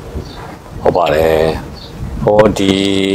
ဟုတ်ပါတယ်ဟိုဒီ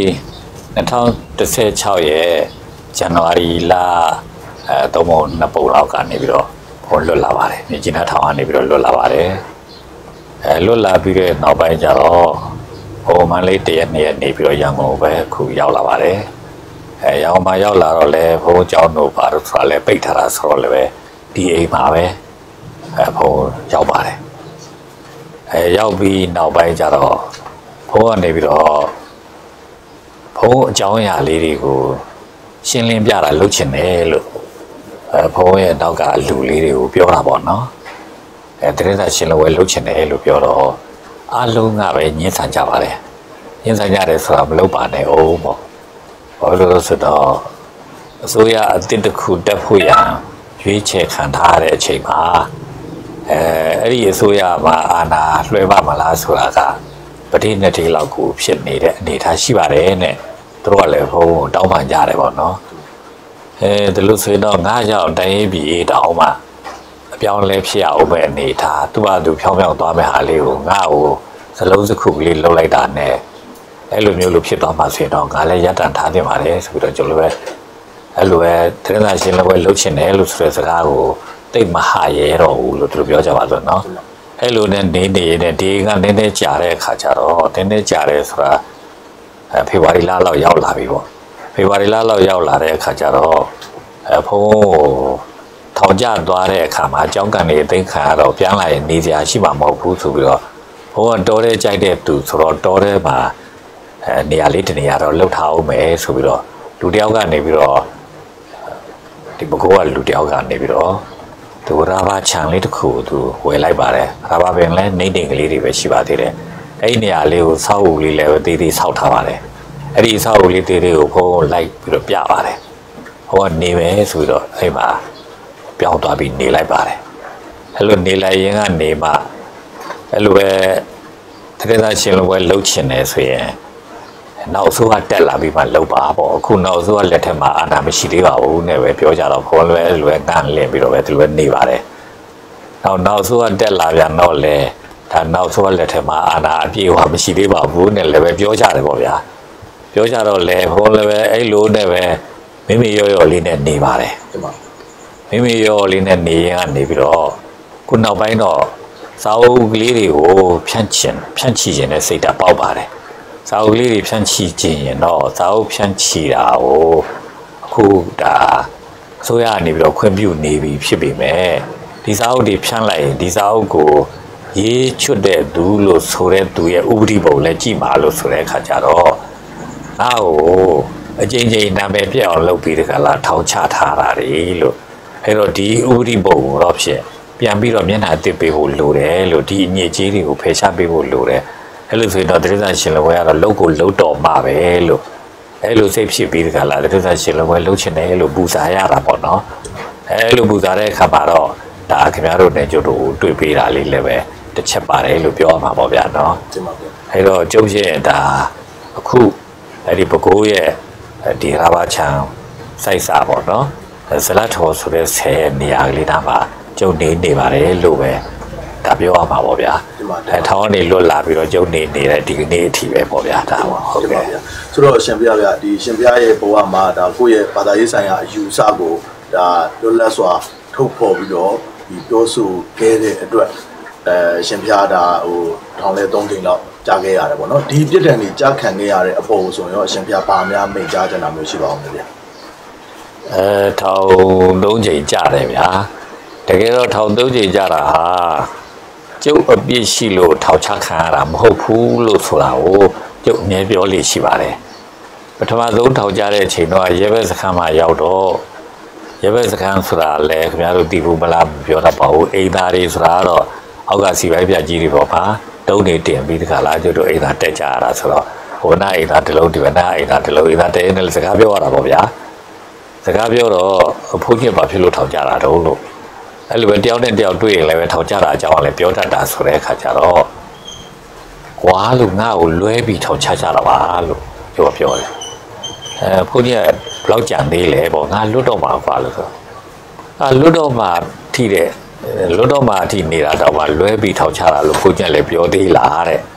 2016ရဲ့ဇန်နဝါရီလသုံးပုံနှစ်ပုံလောက်ကနေပြီးတော့ဟိုလွတ်လာပါတယ်မြကျင်းထောင်ကနေပြီးတော့လွတ်လာပါတယ်လွတ်လာပြီးတဲ့နောက်ပိုင်းကျတော့ဟိုမန္တလေးတရက်နှစ်ရက်နေပြီးတော့ရန်ကုန်ပဲခုရောက်လာပါတယ်ရန်ကုန်မှာရောက်လာတော့လဲဘုန်းကျောင်းတို့ဘာလို့ဆိုတာလဲပိတ်ထားတာဆိုတော့လည်းပဲဒီအိမ်မှာပဲဘုန်းရောက်ပါတယ်ရောက်ပြီးနောက်ပိုင်းကျတော့ဘုန်းကနေပြီးတော့ဘုန်းအကြောင်းအရာလေးတွေကိုရှင်းလင်းပြတာလုပ်ချင်တယ်လို့ဘုန်းရဲ့နောက်ကလူလေးတွေကိုပြောတာပေါ့နော်တရင်သာရှင်းလင်းဝဲလုပ်ချင်တယ်လို့ပြောတော့အားလုံးကပဲညှင်းဆန်ကြပါတယ်ညှင်းဆန်ကြတယ်ဆိုတာမလုပ်ပါနဲ့အောင်ပေါ့ဘာလို့လဲဆိုတော့အစိုးရအသစ်တစ်ခုတက်ဖို့ရန်ရွေးချယ်ခံထားတဲ့အချိန်မှာအဲ့ဒီအစိုးရမှာအာဏာလွှဲပါမလားဆိုတာကပဋိနှစ်တိလောက်ကိုဖြစ်နေတဲ့အနေအထားရှိပါတယ်နဲ့သူတို့ကလည်းဘုံတောင်းပန်ကြတယ်ပေါ့နော်ဒီလိုဆိုရင်တော့ငါးရောက်တိုင်းရေးပြည်တောင်းမှအပြောင်းလဲဖြစ်ရအောင်ပဲအနေအထားသူ့ဘာသူဖြောင်းဖြောင်းသွားမဲ့ဟာလေးကိုငါ့ကိုစလုံးစခုကလေးလှုပ်လိုက်တာနဲ့အဲ့လိုမျိုးလို့ဖြစ်သွားမှဆိုရင်တော့ငါလည်းရပ်တန့်ထားတင်ပါတယ်ဆိုပြီးတော့ကျွန်တော်လည်းအဲ့လိုပဲတရင်သာရှင်းလည်းပဲလှုပ်ချင်တယ်လို့ဆိုတဲ့စကားကိုတိတ်မဟာရဲတော့ဘူးလို့သူတို့ပြောကြပါဆိုနော်အဲ့လိုနဲ့နေနေတဲ့ဒီကနည်းနည်းကြာတဲ့အခါကျတော့နည်းနည်းကြာတယ်ဆိုတာဖေဖော်ဝါရီလလောက်ရောက်လာပြီပေါ့ဖေဖော်ဝါရီလလောက်ရောက်လာတဲ့အခါကျတော့ဘုန်းထောင်ကျသွားတဲ့အခါမှာအကြောင်းကန်နေသိခံရတော့ပြန်လာရင်နေစရာရှိမှာမဟုတ်ဘူးဆိုပြီးတော့ဘုန်းကတော်တဲ့ကြိုက်တဲ့သူဆိုတော့တော်တဲ့မှာနေရာလေးတနေရာတော့လှုပ်ထားအောင်မယ်ဆိုပြီးတော့လူတယောက်ကနေပြီးတော့ဒီဘကောကလူတယောက်ကနေပြီးတော့သူရာဘာချန်လေးတစ်ခုသူဝယ်လိုက်ပါတယ်ရာဘာပင်လည်းနေတိမ်ကလေးတွေပဲရှိပါသေးတယ်အဲ့ဒီနေရာလေးကိုဆောက်ဦးလေးလည်းပဲသေးသေးဆောက်ထားပါတယ်အဲ့ဒီဆောက်ဦးလေးသေးသေးကိုဘုန်းလိုက်ပြီးတော့ပြပါတယ်ဘုန်းကနေမယ်ဆိုပြီးတော့အဲ့မှာပြောင်းသွားပြီးနေလိုက်ပါတယ်အဲ့လိုနေလိုက်ရင်ကနေမှအဲ့လိုပဲတကယ်သာရှင်လိုပဲလှုပ်ချင်တယ်ဆိုရင်နောက်ဆိုးကတက်လာပြီးမှလှုပ်ပါပေါ့အခုနောက်ဆိုးကလက်ထက်မှာအာဏာမရှိသေးပါဘူးနဲ့ပဲပြောကြတော့ခေါ်လွယ်လွယ်တန်းလင့်ပြီးတော့ပဲသူလည်းနေပါတယ်နောက်ဆိုးကတက်လာပြန်တော့လေဒါနောက်ဆိုးကလက်ထက်မှာအာဏာအပြည့်အဝမရှိသေးပါဘူးနဲ့လည်းပဲပြောကြတယ်ပေါ့ဗျာပြောကြတော့လေခေါ်လည်းပဲအဲ့လိုနဲ့ပဲမိမိရော်လေးနဲ့နေပါတယ်မိမိရော်လေးနဲ့နေရင်ကနေပြီးတော့ခုနောက်ပိုင်းတော့စာအုပ်ကလေးတွေကိုဖြန့်ချီခြင်းနဲ့စိတ်ဓာတ်ပေါက်ပါတယ်စာအုပ်လေးတွေဖြန့်ချီခြင်းရင်တော့စာအုပ်ဖြန့်ချီတာကိုအခုဒါအစိုးရကနေပြီးတော့ခွင့်ပြုနေပြီဖြစ်ပေမဲ့ဒီစာအုပ်တွေဖြန့်လိုက်ရင်ဒီစာအုပ်ကိုရေးချွတ်တဲ့သူလို့ဆိုတဲ့သူရဲ့ဥပဒေပုံလည်းကြည့်ပါလို့ဆိုတဲ့အခါကျတော့အားကိုအကျဉ်းချင်းနာမည်ပြအောင်လုပ်ပြီးတခါလားထောင်ချထားတာလေလို့အဲ့တော့ဒီဥပဒေပုံတော့ဖြစ်ပြန်ပြီးတော့မျက်နှာတစ်ပေးဖို့လိုတယ်လို့ဒီအညစ်အကြေးတွေကိုဖယ်ရှားပေးဖို့လိုတယ်အဲ့လိုဆိုရင်တော့တရိစ္ဆာန်ရှင်လည်းဝဲကတော့လုတ်ကိုလုတ်တော်မှာပဲလို့အဲ့လိုစိတ်ဖြစ်ပြီးတခါလားတရိစ္ဆာန်ရှင်လည်းဝဲလုတ်ချင်တယ်လို့ပူဇာရတာပေါ့နော်အဲ့လိုပူဇာတဲ့အခါမှာတော့ဒါခင်ဗျားတို့နဲ့ကျုပ်တို့တွေ့ပေးတာလေးလည်းပဲတစ်ချက်ပါတယ်လို့ပြောမှာပေါ့ဗျာနော်အဲ့တော့ကျုပ်ရဲ့ဒါအခုအဲ့ဒီပကိုးရဲ့ဒီရာဘာချံစိုက်စာပေါ့နော်ဇလတ်ထော်ဆိုတဲ့ဆယ်နေရာကလေးသားမှာကျုပ်နေပါတယ်လို့ပဲဒါပြောရမှာပေါ့ဗျာထောင်းကနေလွတ်လာပြီးတော့ကျုပ်နေတဲ့ဒီကနေ့အထိပဲပေါ့ဗျာဒါပေါ့ဟုတ်ကဲ့ဆိုတော့ရှင်ပြဗျာဒီရှင်ပြရဲ့ဘဝမှာဒါကိုယ့်ရဲ့ဘာသာရေးဆိုင်ရာအယူဆကိုဒါလွတ်လပ်စွာထုတ်ဖော်ပြီးတော့ဒီပြောဆိုခဲ့တဲ့အတွက်ရှင်ပြဒါဟိုထောင်လဲ3ချိန်လောက်ကြားခဲ့ရတယ်ပေါ့နော်ဒီပြစ်ဒဏ်ကြီးကြားခံခဲ့ရတဲ့အပေါ်ဆိုရင်တော့ရှင်ပြဘာများမိတ်ကြားချင်တာမျိုးရှိပါအောင်ဗျာထောင်3ချိန်ကြားတယ်ဗျာတကယ်တော့ထောင်3ချိန်ကြားတာဟာကျုပ်အပြစ်ရှိလို့ထောင်ချခံရတာမဟုတ်ဘူးလို့ဆိုတာကိုကျုပ်အမြဲပြောလို့ရှိပါတယ်ပထမဆုံးထောင်ကြတဲ့အချိန်တော့ရဲဘက်စခန်းမှာရောက်တော့ရဲဘက်စခန်းဆိုတာလဲခင်ဗျားတို့သိဘူးမလားပြောတာပါဘူးအိမ်သားတွေဆိုတာတော့အောက်ကစီပိုင်းပြကြီးတွေပေါ့ပါတုံးနေတင်ပြီးတခါလားကျုပ်တို့အိမ်သားတက်ကြရတာဆိုတော့ဟိုနာအိမ်သားတစ်လုံးဒီဘက်နာအိမ်သားတစ်လုံးအိမ်သားတဲနဲ့စကားပြောရတာပေါ့ဗျာစကားပြောတော့ဘုန်းကြီးဘာဖြစ်လို့ထောင်ကြတာတော့လို့အဲ့လိုပဲတယောက်နဲ့တယောက်တွေ့ရင်လည်းပဲထောင်ကြတာအကြောင်းလည်းပြောတတ်တာဆိုတဲ့အခါကျတော့ကွာလို့ငါ့ကိုလွဲပြီးထောင်ချကြတာပါလို့ပြောတယ်ဘုန်းကြီးကဘလောက်ကြံသေးလဲပေါ့ငါလွတ်တော့မှာကွာလို့ဆိုလွတ်တော့မှာထိတဲ့လွတ်တော့မှာထိနေတာတော့မှလွဲပြီးထောင်ချတာလို့ဘုန်းကြီးလည်းပြောသေးလားတဲ့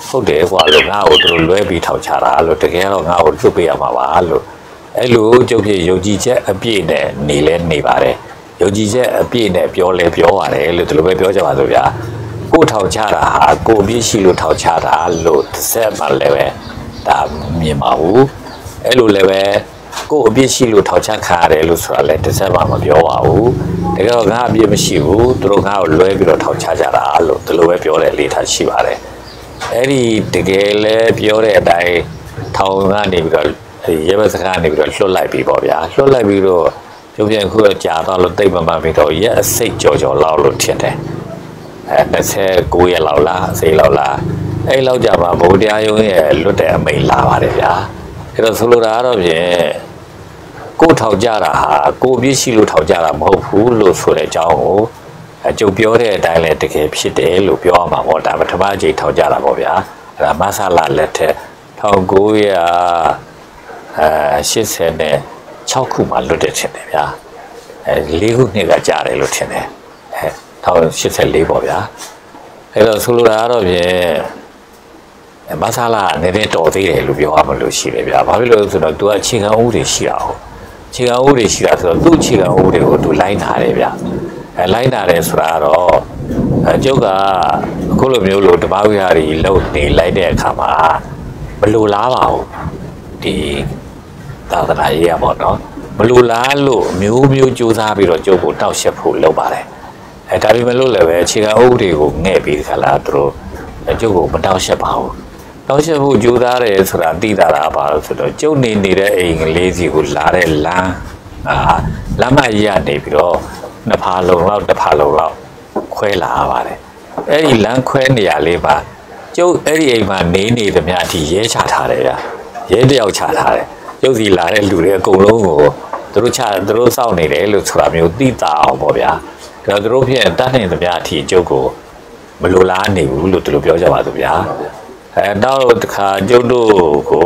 ဟုတ်တယ်ကွာလို့ငါ့ကိုသူတို့လွဲပြီးထောက်ချတာလို့တကယ်တော့ငါ့ကိုလွတ်ပေးရမှာပါလို့အဲ့လိုကျုပ်ဖြစ်ယုံကြည်ချက်အပြည့်နဲ့နေလဲနေပါတယ်ယုံကြည်ချက်အပြည့်နဲ့ပြောလဲပြောပါတယ်လို့ဒီလိုပဲပြောကြပါစို့ဗျာကိုထောက်ချတာဟာကိုအပြည့်ရှိလို့ထောက်ချတာလို့တစ်ဆက်မှလည်းပဲဒါမြင်ပါဘူးအဲ့လိုလည်းပဲကိုအပြည့်ရှိလို့ထောက်ချခံရတယ်လို့ဆိုတာလည်းတစ်ဆက်မှမပြောပါဘူးတကယ်တော့ငါအပြည့်မရှိဘူးသူတို့ငါ့ကိုလွဲပြီးတော့ထောက်ချကြတာလို့ဒီလိုပဲပြောတဲ့လေထားရှိပါတယ်အဲ့ဒီတကယ်လဲပြောတဲ့အတိုင်းထောင်ကနေပြီးတော့ရဲဘက်စကားနေပြီးတော့လွတ်လိုက်ပြီပေါ့ဗျာလွတ်လိုက်ပြီးတော့ကျုပ်ပြန်ခုတော့ကြာတော့လို့တိတ်မမှန်ပြီးတော့ရဲအစိတ်ကြော်ကြော်လောက်လို့ထင်တယ်29ရက်လောက်လားစိတ်လောက်လားအဲ့လောက်ကြာမှဗုဒ္ဓတရားရုံးရဲ့လွတ်တဲ့အမိန်လာပါတယ်ဗျာအဲ့တော့ဆိုလိုတာကတော့ဖြင့်ကိုထောက်ကြတာဟာကိုပြည့်ရှိလို့ထောက်ကြတာမဟုတ်ဘူးလို့ဆိုတဲ့အကြောင်းကိုကျုပ်ပြောတဲ့အတိုင်းလည်းတကယ်ဖြစ်တယ်လို့ပြောရမှာပေါ့ဒါပထမအကြိမ်ထောက်ကြတာပေါ့ဗျာအဲ့ဒါမဆလာလက်ထက်1986ခုမှလွတ်တဲ့ထင်တယ်ဗျာ4ခုနှစ်ကကြာတယ်လို့ထင်တယ်1084ပေါ့ဗျာအဲ့တော့ဆိုလိုတာကတော့ဖြင့်မဆလာနည်းနည်းတော်သေးတယ်လို့ပြောရမလို့ရှိတယ်ဗျာဘာဖြစ်လို့လဲဆိုတော့ तू အခြေခံဥပဒေရှိတာဟုတ်အခြေခံဥပဒေရှိတာဆိုတော့သူ့အခြေခံဥပဒေကို तू လိုက်နာတယ်ဗျာလိုက်နာတယ်ဆိုတာကတော့ကျုပ်ကအခုလိုမျိုးလို့တပါးဝိဟာရီလုံနေလိုက်တဲ့အခါမှာမလိုလားပါဘူးဒီသာသနာရေးရပေါ့နော်မလိုလားလို့မျိုးစူးစမ်းပြီးတော့ကျုပ်ကိုတောက်ရှက်ဖို့လုပ်ပါတယ်ဒါပေမဲ့လို့လည်းပဲအခြေခံဥပဒေကိုငှဲ့ပြီးခလားသူတို့ကျုပ်ကိုမတောက်ရှက်ပါဘူးတောက်ရှက်ဖို့ကြိုးစားတယ်ဆိုတာသိတာပါလို့ဆိုတော့ကျုပ်နေတဲ့အိမ်ကလေးစီကိုလာတဲ့လမ်းလမ်းမကြီးကနေပြီးတော့တစ်ဖာလုံလောက်ခွဲလာပါတယ်အဲ့ဒီလမ်းခွဲနေရလေးပါကျုပ်အဲ့ဒီအိမ်မှာနေသမျှအထိရဲချထားတယ်ဗျာရဲတယောက်ချထားတယ်ကျုပ်စီလာတဲ့လူတွေအကုန်လုံးကိုသူတို့စောင့်နေတယ်လို့ဆိုတာမျိုးသိတာအောင်ပေါ့ဗျာဒါသူတို့ဖြစ်တတ်နိုင်သမျှအထိကျုပ်ကိုမလိုလားနေဘူးလို့သူတို့ပြောကြပါသူဗျာနောက်တစ်ခါကျုပ်တို့ကို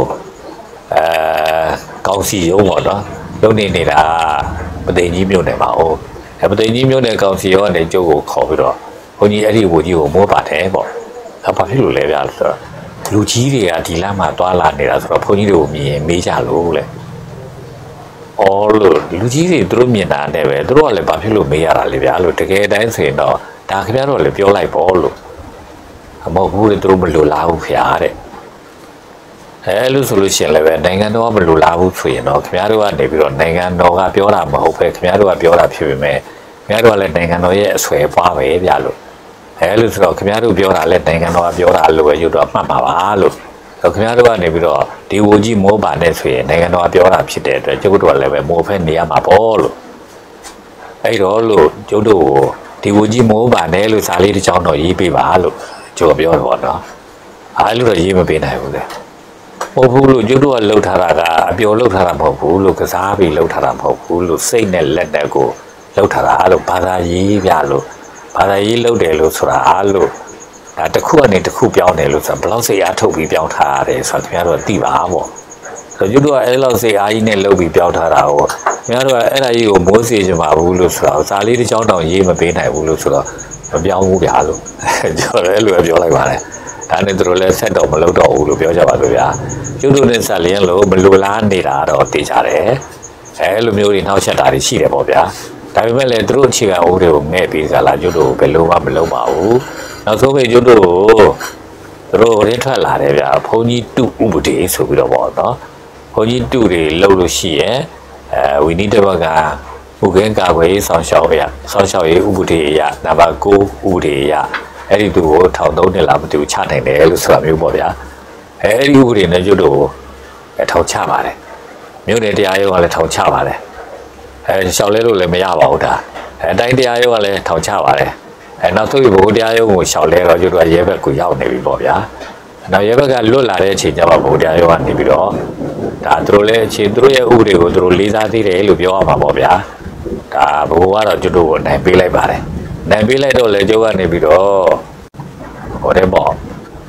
ကောင်းစီရုံးပေါ့နော်လုံနေတာပသိမ်ကြီးမြို့နယ်ပါဦးပသိမ်ကြီးမြို့နယ်ကောင်းစီရုံးကနေကျုပ်ကိုခေါ်ပြီးတော့ဘုန်းကြီးအဲ့ဒီဝကြီးကိုမိုးပါတယ်ပေါ့ဘာဖြစ်လို့လဲဗျာဆိုတော့လူကြီးတွေကဒီလမ်းမှာတွာလာနေတာဆိုတော့ဘုန်းကြီးတွေကိုမြင်မေးကြလို့လေအော်လို့လူကြီးတွေသူတို့မြင်တာနဲ့ပဲသူတို့ကလည်းဘာဖြစ်လို့မေးရတာလဲဗျာလို့တကယ်တိုင်းဆိုရင်တော့ဒါခင်ဗျားတို့လည်းပြောလိုက်ပေါ့လို့မဟုတ်ဘူးလေသူတို့မလိုလားဘူးခင်ဗျာတဲ့လို့ဆိုလို့ရှိရင်လည်းပဲနိုင်ငံတော်ကမလိုလားဘူးဆိုရင်တော့ခင်ဗျားတို့ကနေပြီးတော့နိုင်ငံတော်ကပြောတာမဟုတ်ပဲခင်ဗျားတို့ကပြောတာဖြစ်ပေမဲ့ခင်ဗျားတို့ကလည်းနိုင်ငံတော်ရဲ့အဆွဲပွားပဲဗျာလို့လို့ဆိုတော့ခင်ဗျားတို့ပြောတာလည်းနိုင်ငံတော်ကပြောတာလို့ပဲယူတော့မှတ်ပါပါလို့ခင်ဗျားတို့ကနေပြီးတော့ဒီဝကြီးမိုးပါနဲ့ဆိုရင်နိုင်ငံတော်ကပြောတာဖြစ်တဲ့အတွက်ကျုပ်တို့ကလည်းပဲမိုးဖက်နေရမှာပေါ့လို့အဲ့တော့လို့ကျုပ်တို့ဒီဝကြီးမိုးပါနဲ့လို့စာလေးတစ်ချောင်းတော့ရေးပေးပါလို့ကျုပ်ပြောတော့နော်အားလို့တော့ရေးမပေးနိုင်ဘူးလေမဟုတ်ဘူးလို့ကျုပ်တို့ကလှုပ်ထားတာကအပျော်လှုပ်ထားတာမဟုတ်ဘူးလို့ကစားပြီးလှုပ်ထားတာမဟုတ်ဘူးလို့စိတ်နဲ့လက်နဲ့ကိုလှုပ်ထားတာလို့ဘာသာရေးပြလို့ဘာသာရေးလှုပ်တယ်လို့ဆိုတာအားလို့ဒါတစ်ခုကနေတစ်ခုပြောင်းတယ်လို့ဆိုတာဘယ်လောက်စိတ်အားထုတ်ပြီးပြောင်းထားရတယ်ဆိုတာခင်ဗျားတို့သိပါပေါ့ဆိုတော့ကျုပ်တို့ကအဲ့လောက်စိတ်အားကြီးနဲ့လှုပ်ပြီးပြောင်းထားတာကိုခင်ဗျားတို့ကအဲ့ဒါကြီးကိုမိုးစေချင်ပါဘူးလို့ဆိုတာစာလေးတစ်ချောင်းတောင်ရေးမပေးနိုင်ဘူးလို့ဆိုတော့မပြောင်းဘူးဗျာလို့ကျွန်တော်လည်းအဲ့လိုပဲပြောလိုက်ပါတယ်ဒါနဲ့သူတို့လည်းဆက်တော့မလုပ်တော့ဘူးလို့ပြောကြပါလို့ဗျာကျုပ်တို့နဲ့ဆက်လျင်းလို့မလိုလားနေတာတော့သိကြတယ်အဲ့လိုမျိုးတွေနှောက်ချက်တာတွေရှိတယ်ပေါ့ဗျာဒါပေမဲ့လည်းသူတို့အခြေခံဥပဒေကိုငဲ့ပြီးကြလားကျုပ်တို့ဘယ်လိုမှမလုပ်ပါဘူးနောက်ဆုံးပဲကျုပ်တို့သူတို့ရင်းထွက်လာတယ်ဗျာဘုန်းကြီးတုဥပဒေဆိုပြီးတော့ပေါ့နော်ဘုန်းကြီးတုတွေလုပ်လို့ရှိရင်ဝီနီတဘကဥကင်းကာကွယ်ရေးဆောင်ရှောက်ရေးဥပဒေအရနံပါတ်9ဥပဒေအရအဲ့ဒီသူကိုထောင်3နှစ်လောက်မတူချနိုင်တယ်လို့ဆိုတာမျိုးပေါ့ဗျာအဲ့ဒီဥပဒေနဲ့ကျုပ်တို့ထောင်ချပါတယ်မြို့နယ်တရားရုံးကလည်းထောင်ချပါတယ်ရှောက်လဲလို့လည်းမရပါဘူးဒါအတိုင်းတရားရုံးကလည်းထောင်ချပါတယ်နောက်ဆုံးဘိုးတရားရုံးကိုရှောက်လဲတော့ကျုပ်တို့ရဲဘက်ကိုရောက်နေပြီပေါ့ဗျာနောက်ရဲဘက်ကလွတ်လာတဲ့အချိန်ကျမှဘိုးတရားရုံးကနေပြီးတော့ဒါသူတို့လည်းသူတို့ရဲ့ဥပဒေကိုသူတို့လေးစားသေးတယ်လို့ပြောရမှာပေါ့ဗျာဒါဘိုးကတော့ကျုပ်တို့ကိုနိုင်ပေးလိုက်ပါတယ်နိုင်ပေးလိုက်တော့လေကျုပ်ကနေပြီးတော့ဟိုတဲ့ပေါ့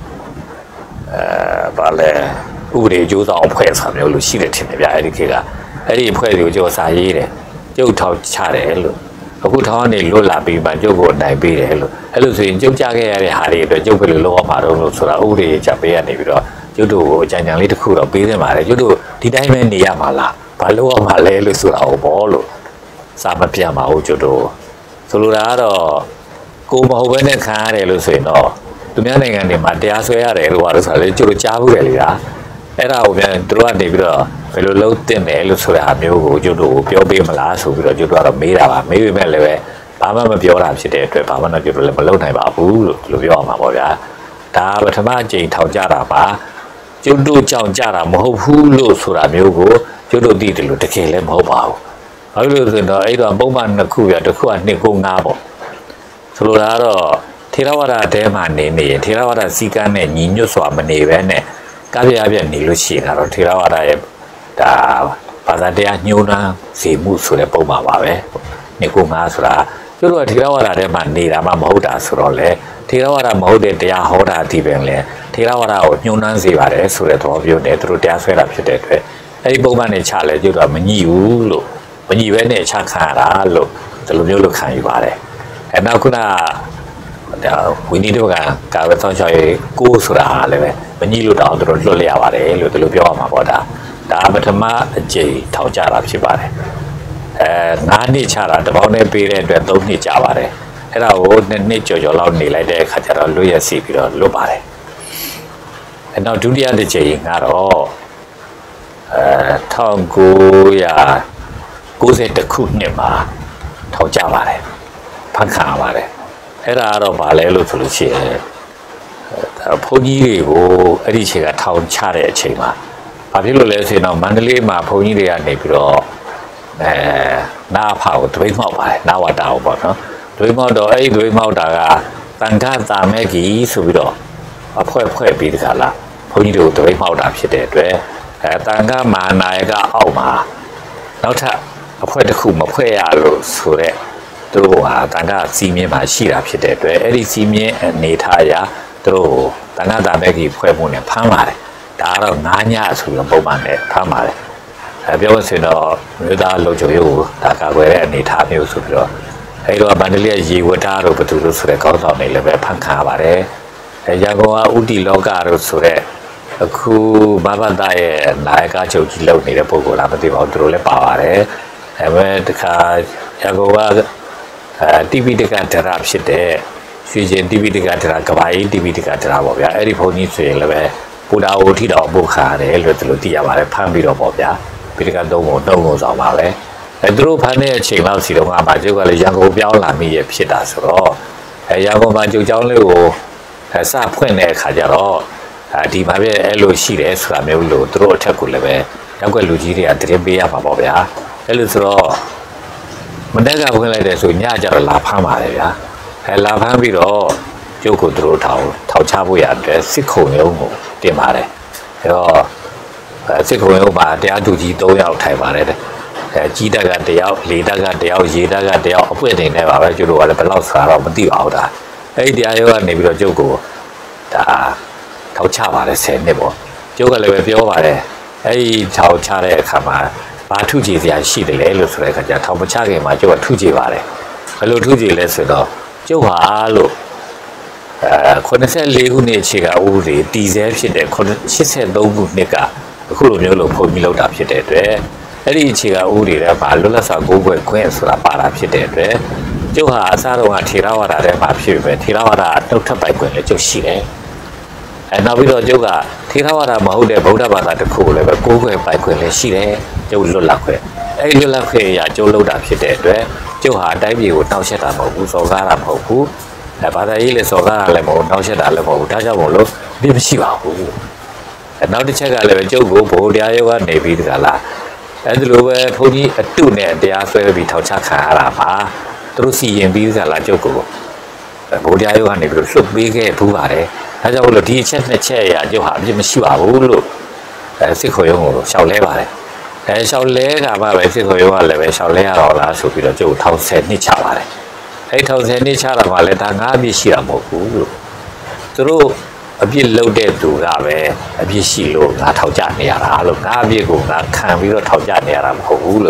ဘာလဲဥပဒေကြိုးစားအဖွဲ့ဆာမျိုးလို့ရှိတယ်ထင်တယ်ဗျာအဲ့ဒီခေတ်ကအဲ့ဒီအဖွဲ့တွေကိုကျုပ်စာရေးတယ်ကျုပ်ထောက်ချတယ်လို့အခုထောင်းနေလွတ်လာပြီးမှကျုပ်ကိုနိုင်ပေးတယ်လို့အဲ့လိုဆိုရင်ကျုပ်ကြခဲ့ရတဲ့ဟာတွေအတွက်ကျုပ်ဘယ်လိုလုပ်အောင်မှာတော့လို့ဆိုတာဥပဒေချက်ပေးရနေပြီးတော့ကျုပ်တို့ကိုအကြံဉာဏ်လေးတစ်ခုတော့ပေးသင့်ပါတယ်ကျုပ်တို့ဒီတိုင်းပဲနေရမှာလားဘာလို့အောင်မှာလဲလို့ဆိုတာဟောပေါ့လို့စာမပြမှာဟုတ်ကျုပ်တို့ဆိုလိုတာကတော့ကိုမဟုတ်ဘဲနဲ့ခံရတယ်လို့ဆိုရင်တော့သူများနိုင်ငံတွေမှာတရားစွဲရတယ်လို့ပြောဆိုတော့လေကျုပ်တို့ကြားဘူးတယ်လေကအဲ့ဒါကိုပြန်သူတို့ကနေပြီးတော့ဘယ်လိုလုပ်တင်တယ်လို့ဆိုတာမျိုးကိုကျုပ်တို့ပြောပေးမလားဆိုပြီးတော့ကျုပ်တို့ကတော့မေးတာပါမေးပေမဲ့လည်းပဲဘာမှမပြောတာဖြစ်တဲ့အတွက်ဘာမှတော့ကျုပ်တို့လည်းမလုပ်နိုင်ပါဘူးလို့ဒီလိုပြောအောင်ပါပေါ့ဗျာဒါပထမအကြိမ်ထောင်ကြတာပါကျုပ်တို့ကြောင့်ကြတာမဟုတ်ဘူးလို့ဆိုတာမျိုးကိုကျုပ်တို့သိတယ်လို့တကယ်လည်းမဟုတ်ပါဘူးဘာလို့လဲဆိုတော့အဲ့တော့ပုံမှန်နှစ်ခုပြတစ်ခုက2ကို9ပေါ့ဆိုလိုတာကတော့ထေရဝါဒတဲမှာနေရင်ထေရဝါဒစီကန်းနဲ့ညီညွတ်စွာမနေဘဲနဲ့ကားပြနေလို့ရှိရင်တော့ထေရဝါဒရဲ့ဒါဘာသာတရားညှိုးနှမ်းစီမှုဆိုတဲ့ပုံမှာပါပဲ2ကို9ဆိုတာကျတို့ကထေရဝါဒထဲမှာနေတာမှမဟုတ်တာဆိုတော့လေထေရဝါဒမဟုတ်တဲ့တရားဟောတာဒီပင်လေထေရဝါဒကိုညှိုးနှမ်းစေပါတယ်ဆိုတဲ့သဘောမျိုးနဲ့သူတို့တရားဆွဲတာဖြစ်တဲ့အတွက်အဲ့ဒီပုံမှန်နဲ့ချလဲကျတို့ကမညှိဘူးလို့မညှိဘဲနဲ့ချခံရတာလို့ဒီလိုမျိုးလို့ခံယူပါတယ်အဲ့နောက်ခုနဒါဝီနီတို့ကကာဝေဆောင်ချောရေးကိုဆိုတာလည်းပဲမညှိလို့တောင်သူတို့လွတ်လျရပါတယ်လို့ဒီလိုပြောရမှာပေါ့ဒါပထမအကြိမ်ထောင်ကြတာဖြစ်ပါတယ်9နှစ်ချတာတပေါင်းနဲ့ပေးတဲ့အတွက်3နှစ်ကြာပါတယ်အဲ့ဒါကို2နှစ်ကျော်လောက်နေလိုက်တဲ့အခါကျတော့လွတ်ရစီပြီးတော့လွတ်ပါတယ်အဲ့တော့ဒုတိယတစ်ကြိမ်ကတော့1990ခုနှစ်မှာထောင်ကြပါတယ်ဖန်ခံရပါတယ်အဲ့ဒါကတော့ဗာလဲလို့ဆိုလို့ရှိရင်ဘုန်းကြီးတွေကိုအဲ့ဒီအချိန်ကထောင်ချတဲ့အချိန်မှာဘာဖြစ်လို့လဲဆိုရင်တော့မန္တလေးမှာဘုန်းကြီးတွေကနေပြီးတော့နာဖာကိုဒွိမှောက်ပါတယ်နာဝတာကိုပေါ့နော်ဒွိမှောက်တော့အဲ့ဒီဒွိမှောက်တာကတန်ခါတာမဲကြီးဆိုပြီးတော့အဖွဲ့ပြီးတခါလားဘုန်းကြီးတွေကိုဒွိမှောက်တာဖြစ်တဲ့အတွက်တန်ခါမဟာနာယကအောက်မှာနောက်ထပ်အဖွဲ့တစ်ခုမဖွဲ့ရလို့ဆိုတဲ့သူတို့ဟာတန်ခါစီမင်းမှာရှိတာဖြစ်တဲ့အတွက်အဲ့ဒီစီမင်းအနေထားအရသူတို့တန်ခါတာမဲကြီးဖွဲ့မှုနဲ့ဖမ်းပါတယ်ဒါကတော့9ညဆိုပြီးပုံမှန်နဲ့ဖမ်းပါတယ်ပြောလို့ဆိုတော့မြို့သားလုံခြုံရေးကိုဒါကာကွယ်တဲ့အနေထားမျိုးဆိုပြီးတော့အဲဒီတော့ဗန္ဒလီရေဝတာတို့ဘသူတို့ဆိုတဲ့ကောင်းဆောင်တွေလည်းပဲဖန်ခံရပါတယ်ရန်ကုန်ကဥတီလောကတို့ဆိုတဲ့အခုဘဘသားရဲ့နာယကချုပ်ကြီးလုပ်နေတဲ့ပုံကိုလားမသိပါဘူးသူတို့လည်းပါပါတယ်အဲမဲ့တခါရန်ကုန်ကTV တက္ကသိုလ်ဖြစ်တဲ့ရွှေကျင် TV တက္ကသိုလ်ကဘာကြီး TV တက္ကသိုလ်ပေါ့ဗျာအဲ့ဒီဘုန်းကြီးဆိုရင်လည်းပဲပူတာအိုထိတော်ပုတ်ခါတယ်လို့သူတို့သိရပါတယ်ဖမ်းပြီးတော့ပေါ့ဗျာပိဋကတ်3ပုံ3ပုံဆောင်ပါပဲသူတို့ဖမ်းတဲ့အချိန်လောက်စီတော့မှကျုပ်ကလည်းရန်ကုန်ပြောင်းလာမိရဖြစ်တာဆိုတော့ရန်ကုန်မှာကျုပ်ကျောင်းလေးကိုစဖွင့်တဲ့အခါကျတော့ဒီမှာပြအဲ့လိုရှိတယ်ဆိုတာမျိုးလို့သူတို့အထက်ကိုလည်းပဲရောက်ွက်လူကြီးတွေကတရင်ပေးရမှာပေါ့ဗျာအဲ့လိုဆိုတော့မတက်ကဖွင့်လိုက်တယ်ဆိုညကျတော့လာဖမ်းပါတယ်ဗျာလာဖမ်းပြီးတော့ကျုပ်ကိုသူတို့ထောင်ချဖို့ရတဲ့စစ်ခုံရုံးကိုတင်ပါတယ်အဲ့တော့စစ်ခုံရုံးမှာတရားသူကြီး3ယောက်ထိုင်ပါတယ်ကြီးတက်ကတယောက်လေတက်ကတယောက်ရေတက်ကတယောက်အပွင့်နေနေပါပဲကျတို့ကလည်းဘယ်လောက်စားတော့မသိပါဘူးဒါအဲ့ဒီတရားရုံးကနေပြီးတော့ကျုပ်ကိုဒါထောက်ချပါတယ်10နှစ်ပေါ့ကျုပ်ကလည်းပဲပြောပါတယ်အဲ့ဒီထောက်ချတဲ့အခါမှာဘာထုကြည်စရာရှိတယ်လဲလို့ဆိုတဲ့အခါကျထောက်မချခင်မှာကျုပ်ကထုကြည်ပါတယ်ဘယ်လိုထုကြည်လဲဆိုတော့ကျုပ်ဟာလို့84ခုနှစ်အခြေကဥပဒေတည်ဆဲဖြစ်တဲ့83ခုနှစ်ကအခုလိုမျိုးလို့ဖုန်ကြီးလောက်တာဖြစ်တဲ့အတွက်အဲ့ဒီအခြေကဥပဒေထဲမှာလွတ်လပ်စွာကိုးကွယ်ခွင့်ဆိုတာပါတာဖြစ်တဲ့အတွက်ကျုပ်ဟာအစားတော့ထေရဝါဒထဲမှာဖြစ်ပဲထေရဝါဒနှုတ်ထပ်ပိုက်ခွင့်လည်းကျုပ်ရှိတယ်နောက်ပြီးတော့ကျုပ်ကထေရဝါဒမဟုတ်တဲ့ဗုဒ္ဓဘာသာတစ်ခုကိုလည်းပဲကိုးကွယ်ပိုက်ခွင့်လည်းရှိတယ်ကျုပ်လွတ်လပ်ခွင့်အဲ့ဒီလွတ်လပ်ခွင့်အရာကျုပ်လုပ်တာဖြစ်တဲ့အတွက်ကျုပ်ဟာအတိုင်းပြည်ကိုတောက်ချက်တာမဟုတ်ဘူးစော်ကားတာမဟုတ်ဘူးဘာသာရေးလည်းစော်ကားတာလည်းမဟုတ်နောက်ချက်တာလည်းမဟုတ်ဘူးဒါကြောင့်မို့လို့ဒီမရှိပါဘူးနောက်တစ်ချက်ကလည်းကျုပ်ကိုဘိုးတရားရုံးကနေပြီးတကလားအဲ့ဒီလိုပဲဘုန်းကြီးအတုနဲ့တရားဆွဲပြီးထောက်ချခံရတာပါသူတို့စီရင်ပြီးတကလားကျုပ်ကိုဘိုးတရားရုံးကနေပြီးလွှတ်ပေးခဲ့ဘူးပါတယ်ဒါကြောင့်မို့လို့ဒီအချက်နှစ်ချက်အရာကျုပ်ဟာအပြစ်မရှိပါဘူးလို့စစ်ခေါ်ရုံးကိုရှောက်လဲပါတယ်ရှောက်လဲကမှပဲစစ်ခေါ်ရုံးကလည်းပဲရှောက်လဲရတော့လားဆိုပြီးတော့ကျုပ်ကို10နှစ်ချပါတယ်အဲ့10နှစ်ချတာမှလည်းဒါ9ပြည့်ရှိတာမဟုတ်ဘူးလို့သူတို့အပြစ်လုပ်တဲ့သူကပဲအပြစ်ရှိလို့ငါထောက်ကြနေရတာလို့ငါအပြစ်ကိုငါခံပြီးတော့ထောက်ကြနေရတာမဟုတ်ဘူးလို့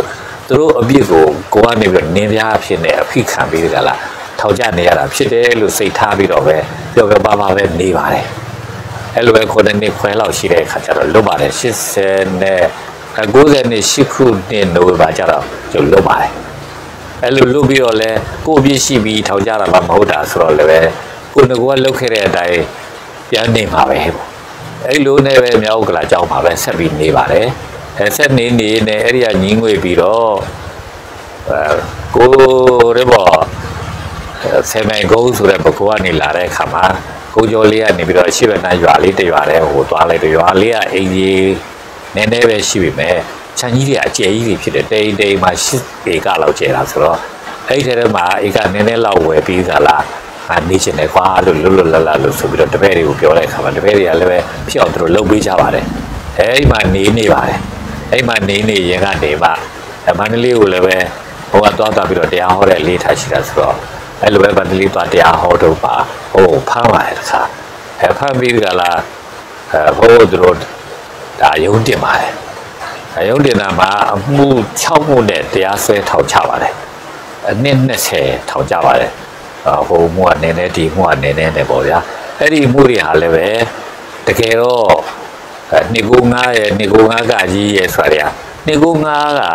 သူတို့အပြစ်ကိုကိုကနေပြီးနင်းပြားဖြစ်နေအဖိခံပြီးကြလားထောက်ကြနေရတာဖြစ်တယ်လို့စိတ်ထားပြီးတော့ပဲပြောပြပါပါပဲနေပါတယ်အဲ့လိုပဲခုနှစ်ခွဲလောက်ရှိတဲ့အခါကျတော့လွတ်ပါတယ်80နဲ့98ခုနှစ်နိုဝင်ဘာကျတော့ကျလွတ်ပါတယ်အဲ့လိုလွတ်ပြီးတော့လဲကိုအပြစ်ရှိပြီးထောက်ကြတာမှမဟုတ်တာဆိုတော့လည်းပဲကိုငကောလုတ်ခဲ့တဲ့အတိုင်းပြန်နေမှာပဲပေါ့အဲ့လိုနဲ့ပဲမြောက်ကလာကြောင်းမှာပဲဆက်ပြီးနေပါတယ်ဆက်နေနဲ့အဲ့ဒီကညီးငွေပြီးတော့ကိုရဲဘော်ဆေမိုင်ကုန်းဆိုတဲ့ဘကိုကနေလာတဲ့အခါမှာကိုကျော်လေးကနေပြီးတော့ရှေ့ဘက်နားရွာလေးတရွာတဲ့ဟိုသွားလိုက်တော့ရွာလေးကအိမ်ကြီးနည်းနည်းပဲရှိပြီမဲ့ခြံကြီးတွေအကျယ်ကြီးတွေဖြစ်တယ်တိမ်မှာ8ဧကလောက်ကျယ်တာဆိုတော့အဲ့ဒီထဲမှာဧကနည်းနည်းလောက်ဝယ်ပြီးသာလားနေချင်တယ်ကွာလို့လွတ်လပ်လို့ဆိုပြီးတော့တပည့်တွေကိုပြောတဲ့အခါမှာတပည့်တွေကလည်းပဲဖြစ်အောင်သူတို့လုပ်ပေးကြပါတယ်အဲ့ဒီမှာနေပါတယ်အဲ့မှာနေရင်ကနေမှမန္တလေးကိုလည်းပဲဟိုကသွားပြီးတော့တရားဟောတဲ့လေးထားရှိတာဆိုတော့အဲ့လိုပဲမန္တလေးသွားတရားဟောတော့ပါဟိုဖမ်းပါတယ်တခါဖမ်းပြီးကြလားဟိုသူတို့ဒါရုံးတင်ပါတယ်ရုံးတင်တာမှာအမှု6မှုနဲ့တရားစွဲထောင်ချပါတယ်အနည်း20ထောင်ချပါတယ်ဟိုမှုကနည်းနည်းဒီမှုကနည်းနည်းနဲ့ပေါ့ဗျာအဲ့ဒီမှုတွေဟာလည်းပဲတကယ်တော့နေကိုငါရဲ့နေကိုငါကကြီးရဲ့ဆိုရယ်နေကိုငါက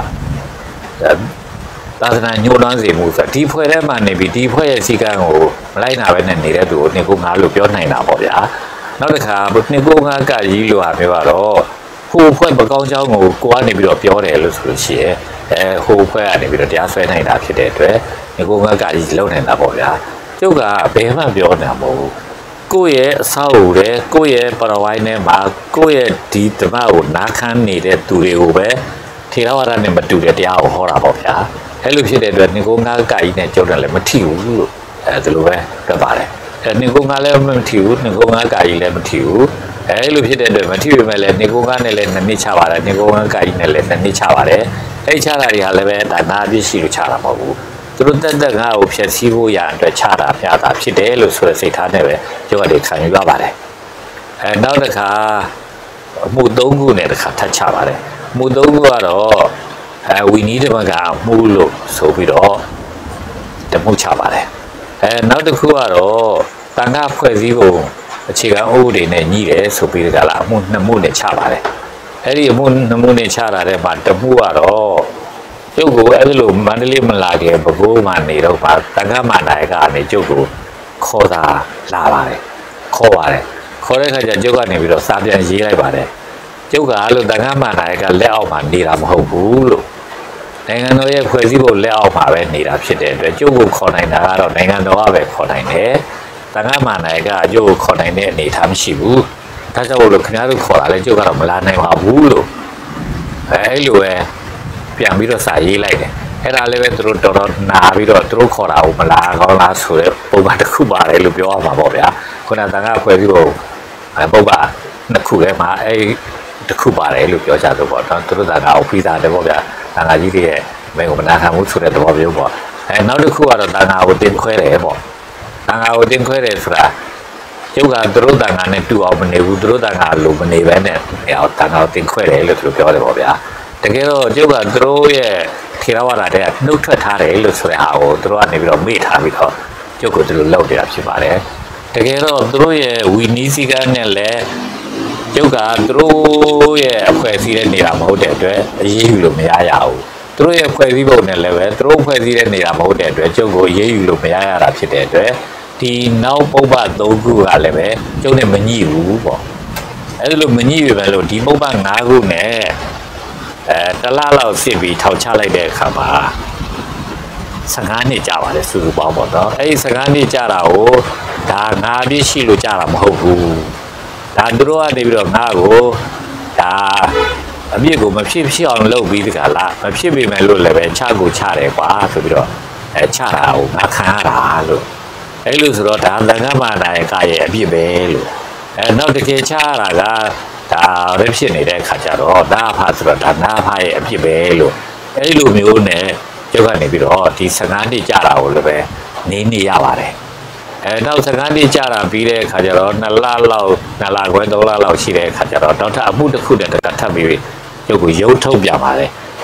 သာသနာညှို့နှွမ်းစေမှုဆိုဒီဖွဲ့ထဲမှာနေပြီးဒီဖွဲ့ရဲ့စီကံကိုမလိုက်နာပဲနဲ့နေတဲ့သူကိုနေကိုငါလို့ပြောနိုင်တာပေါ့ဗျာနောက်တစ်ခါနေကိုငါကကြီးလို့ဟာပြောတော့ဟိုဖွဲ့မကောင်းကြောင်းကိုကိုကနေပြီးတော့ပြောတယ်လို့ဆိုလို့ရှိရင်ဟိုဖွဲ့ကနေပြီးတော့တရားစွဲနိုင်တာဖြစ်တဲ့အတွက်နေကိုငါကကြီးလုံနိုင်တာပေါ့ဗျာကျုပ်ကဘယ်မှပြောနေတာမဟုတ်ဘူးကိုယ့်ရဲ့အဆောက်အဦတဲ့ကိုယ့်ရဲ့ပရဝိုင်းထဲမှာကိုယ့်ရဲ့ဒီဓမ္မကိုနားခမ်းနေတဲ့သူတွေကိုပဲထေရဝါဒနဲ့မတူတဲ့တရားကိုဟောတာပေါ့ဗျာအဲ့လိုဖြစ်တဲ့အတွက်နေကိုငါးကကြီးနဲ့ကျုပ်တယ်လည်းမထီဘူးလို့ဒီလိုပဲပြပါတယ်နေကိုငါးလည်းမထီဘူးနေကိုငါးကကြီးလည်းမထီဘူးအဲ့လိုဖြစ်တဲ့အတွက်မထီပေမဲ့လည်းနေကိုငါးနဲ့လည်း2နှစ်ချပါတယ်နေကိုငါးကကြီးနဲ့လည်း2နှစ်ချပါတယ်အဲ့ချတာတွေဟာလည်းပဲဒါနာပြည့်ရှိလို့ချတာမဟုတ်ဘူးသူတို့တက်ငါ့ကိုဖြည့်ဆည်းဖို့ရအတွက်ချတာပြတာဖြစ်တယ်လို့ဆိုတဲ့စိတ်ထားနဲ့ပဲကျောက်ကလေးခံယူရပါတယ်နောက်တစ်ခါအမှု3ခုနဲ့တစ်ခါထပ်ချပါတယ်အမှု3ခုကတော့ဝီနီးတမကအမှုလို့ဆိုပြီးတော့တမှုချပါတယ်နောက်တစ်ခုကတော့တန်ခါဖွဲ့စည်းပုံအခြေခံဥပဒေနဲ့ညီတယ်ဆိုပြီးကြလားအမှု2မှုနဲ့ချပါတယ်အဲ့ဒီအမှု2မှုနဲ့ချတာတဲ့မှာတမှုကတော့ကျုပ်ကိုအဲ့လိုမန္တလေးမလာခင်ဘကိုးမှနေတော့ပါတန်ခါမနိုင်ကနေကျုပ်ကိုခေါ်တာလာပါတယ်ခေါ်ပါတယ်ခေါ်တဲ့အခါကျကျုပ်ကနေပြီးတော့စာပြန်ရေးလိုက်ပါတယ်ကျုပ်ကအဲ့လိုတန်ခါမနိုင်ကလက်အောက်မှာနေတာမဟုတ်ဘူးလို့နိုင်ငံတော်ရဲ့ဖွဲ့စည်းပုံလက်အောက်မှာပဲနေတာဖြစ်တဲ့အတွက်ကျုပ်ကိုခေါ်နိုင်တာကတော့နိုင်ငံတော်ကပဲခေါ်နိုင်တယ်တန်ခါမနိုင်ကအကျိုးကိုခေါ်နိုင်တဲ့အနေအထားမရှိဘူးဒါကြောင့်လို့ခင်ဗျားတို့ခေါ်တာလဲကျုပ်ကတော့မလာနိုင်ပါဘူးလို့အဲ့လိုပဲပြန်ပြီးတော့စာရေးလိုက်တယ်အဲ့ဒါလည်းပဲသူတို့တော်နာပြီးတော့သူတို့ခေါ်တာကိုမလာကောင်းလားဆိုတဲ့ပုံမှန်တစ်ခုပါတယ်လို့ပြောရမှာပေါ့ဗျာခုနတန်ခါဖွဲ့ပြီးတော့ပုံမှန်2ခုထဲမှာအဲ့တစ်ခုပါတယ်လို့ပြောကြတော့ပေါ့သူတို့တန်ခါကိုပြီးသားတယ်ပေါ့ဗျာတန်ခါကြီးတွေရဲ့မင်းကိုမနာခံဘူးဆိုတဲ့သဘောမျိုးပေါ့နောက်တစ်ခုကတော့တန်ခါကိုတင်ခွဲတယ်ပေါ့တန်ခါကိုတင်ခွဲတယ်ဆိုတာကျုပ်ကသူတို့တန်ခါနဲ့တူအောင်မနေဘူးသူတို့တန်ခါလိုမနေဘဲနဲ့တန်ခါကိုတင်ခွဲတယ်လို့သူတို့ပြောတယ်ပေါ့ဗျာတကယ်တော့ကျုပ်ကသူတို့ရဲ့ထေရဝါဒတဲ့နှုတ်ထွက်ထားတယ်လို့ဆိုတဲ့ဟာကိုသူတို့ကနေပြီးတော့မေ့ထားပြီးတော့ကျုပ်ကိုသူတို့လောက်နေတာဖြစ်ပါတယ်တကယ်တော့သူတို့ရဲ့ဝီနီးစီကနဲ့လည်းကျုပ်ကသူတို့ရဲ့အဖွဲ့အစည်းနဲ့နေတာမဟုတ်တဲ့အတွက်အရေးယူလို့မရရဘူးသူတို့ရဲ့ဖွဲ့စည်းပုံနဲ့လည်းပဲသူတို့ဖွဲ့စည်းတဲ့နေတာမဟုတ်တဲ့အတွက်ကျုပ်ကိုအရေးယူလို့မရရတာဖြစ်တဲ့အတွက်ဒီနောက်ပုပ္ပ3ခုကလည်းပဲကျုပ်နဲ့မညှိဘူးပေါ့အဲ့လိုမညှိပဲလို့ဒီပုပ္ပ5ခုနဲ့တလားလောက်စစ်ပြီးထောက်ချလိုက်တဲ့အခါမှာ15နှစ်ကြာပါတယ်စုစုပေါင်းပေါ့နော်အဲ့ဒီ15နှစ်ကြာတာကိုဒါငါပြည့်ရှိလို့ကြာတာမဟုတ်ဘူးဒါသူတို့ကနေပြီးတော့ငါ့ကိုဒါအပြစ်ကိုမဖြစ်အောင်လုပ်ပြီးတကလားမဖြစ်ပေမဲ့လို့လည်းပဲချကိုချတယ်ကွာဆိုပြီးတော့ချတာကိုငါခံရတာလို့အဲ့လိုဆိုတော့ဒါသံဃာမနိုင်ကရဲ့အပြစ်ပဲလို့နောက်တကယ်ချရတာကဒါရဖြစ်နေတဲ့အခါကျတော့ဒါဖာဆိုတော့ဒါနာဖာရဲ့အဖြစ်ပဲလို့အဲ့လိုမျိုးနဲ့ကျုပ်ကနေပြီးတော့ဒီ15နှစ်ကြာတာကိုလည်းပဲနေရပါတယ်နောက်15နှစ်ကြာတာပြီးတဲ့အခါကျတော့2လလောက်2လခွဲ3လလောက်ရှိတဲ့အခါကျတော့နောက်ထပ်အမှုတစ်ခုနဲ့တစ်ခါထပ်ပြီးကျုပ်ကိုရုပ်ထုတ်ပြပါတယ်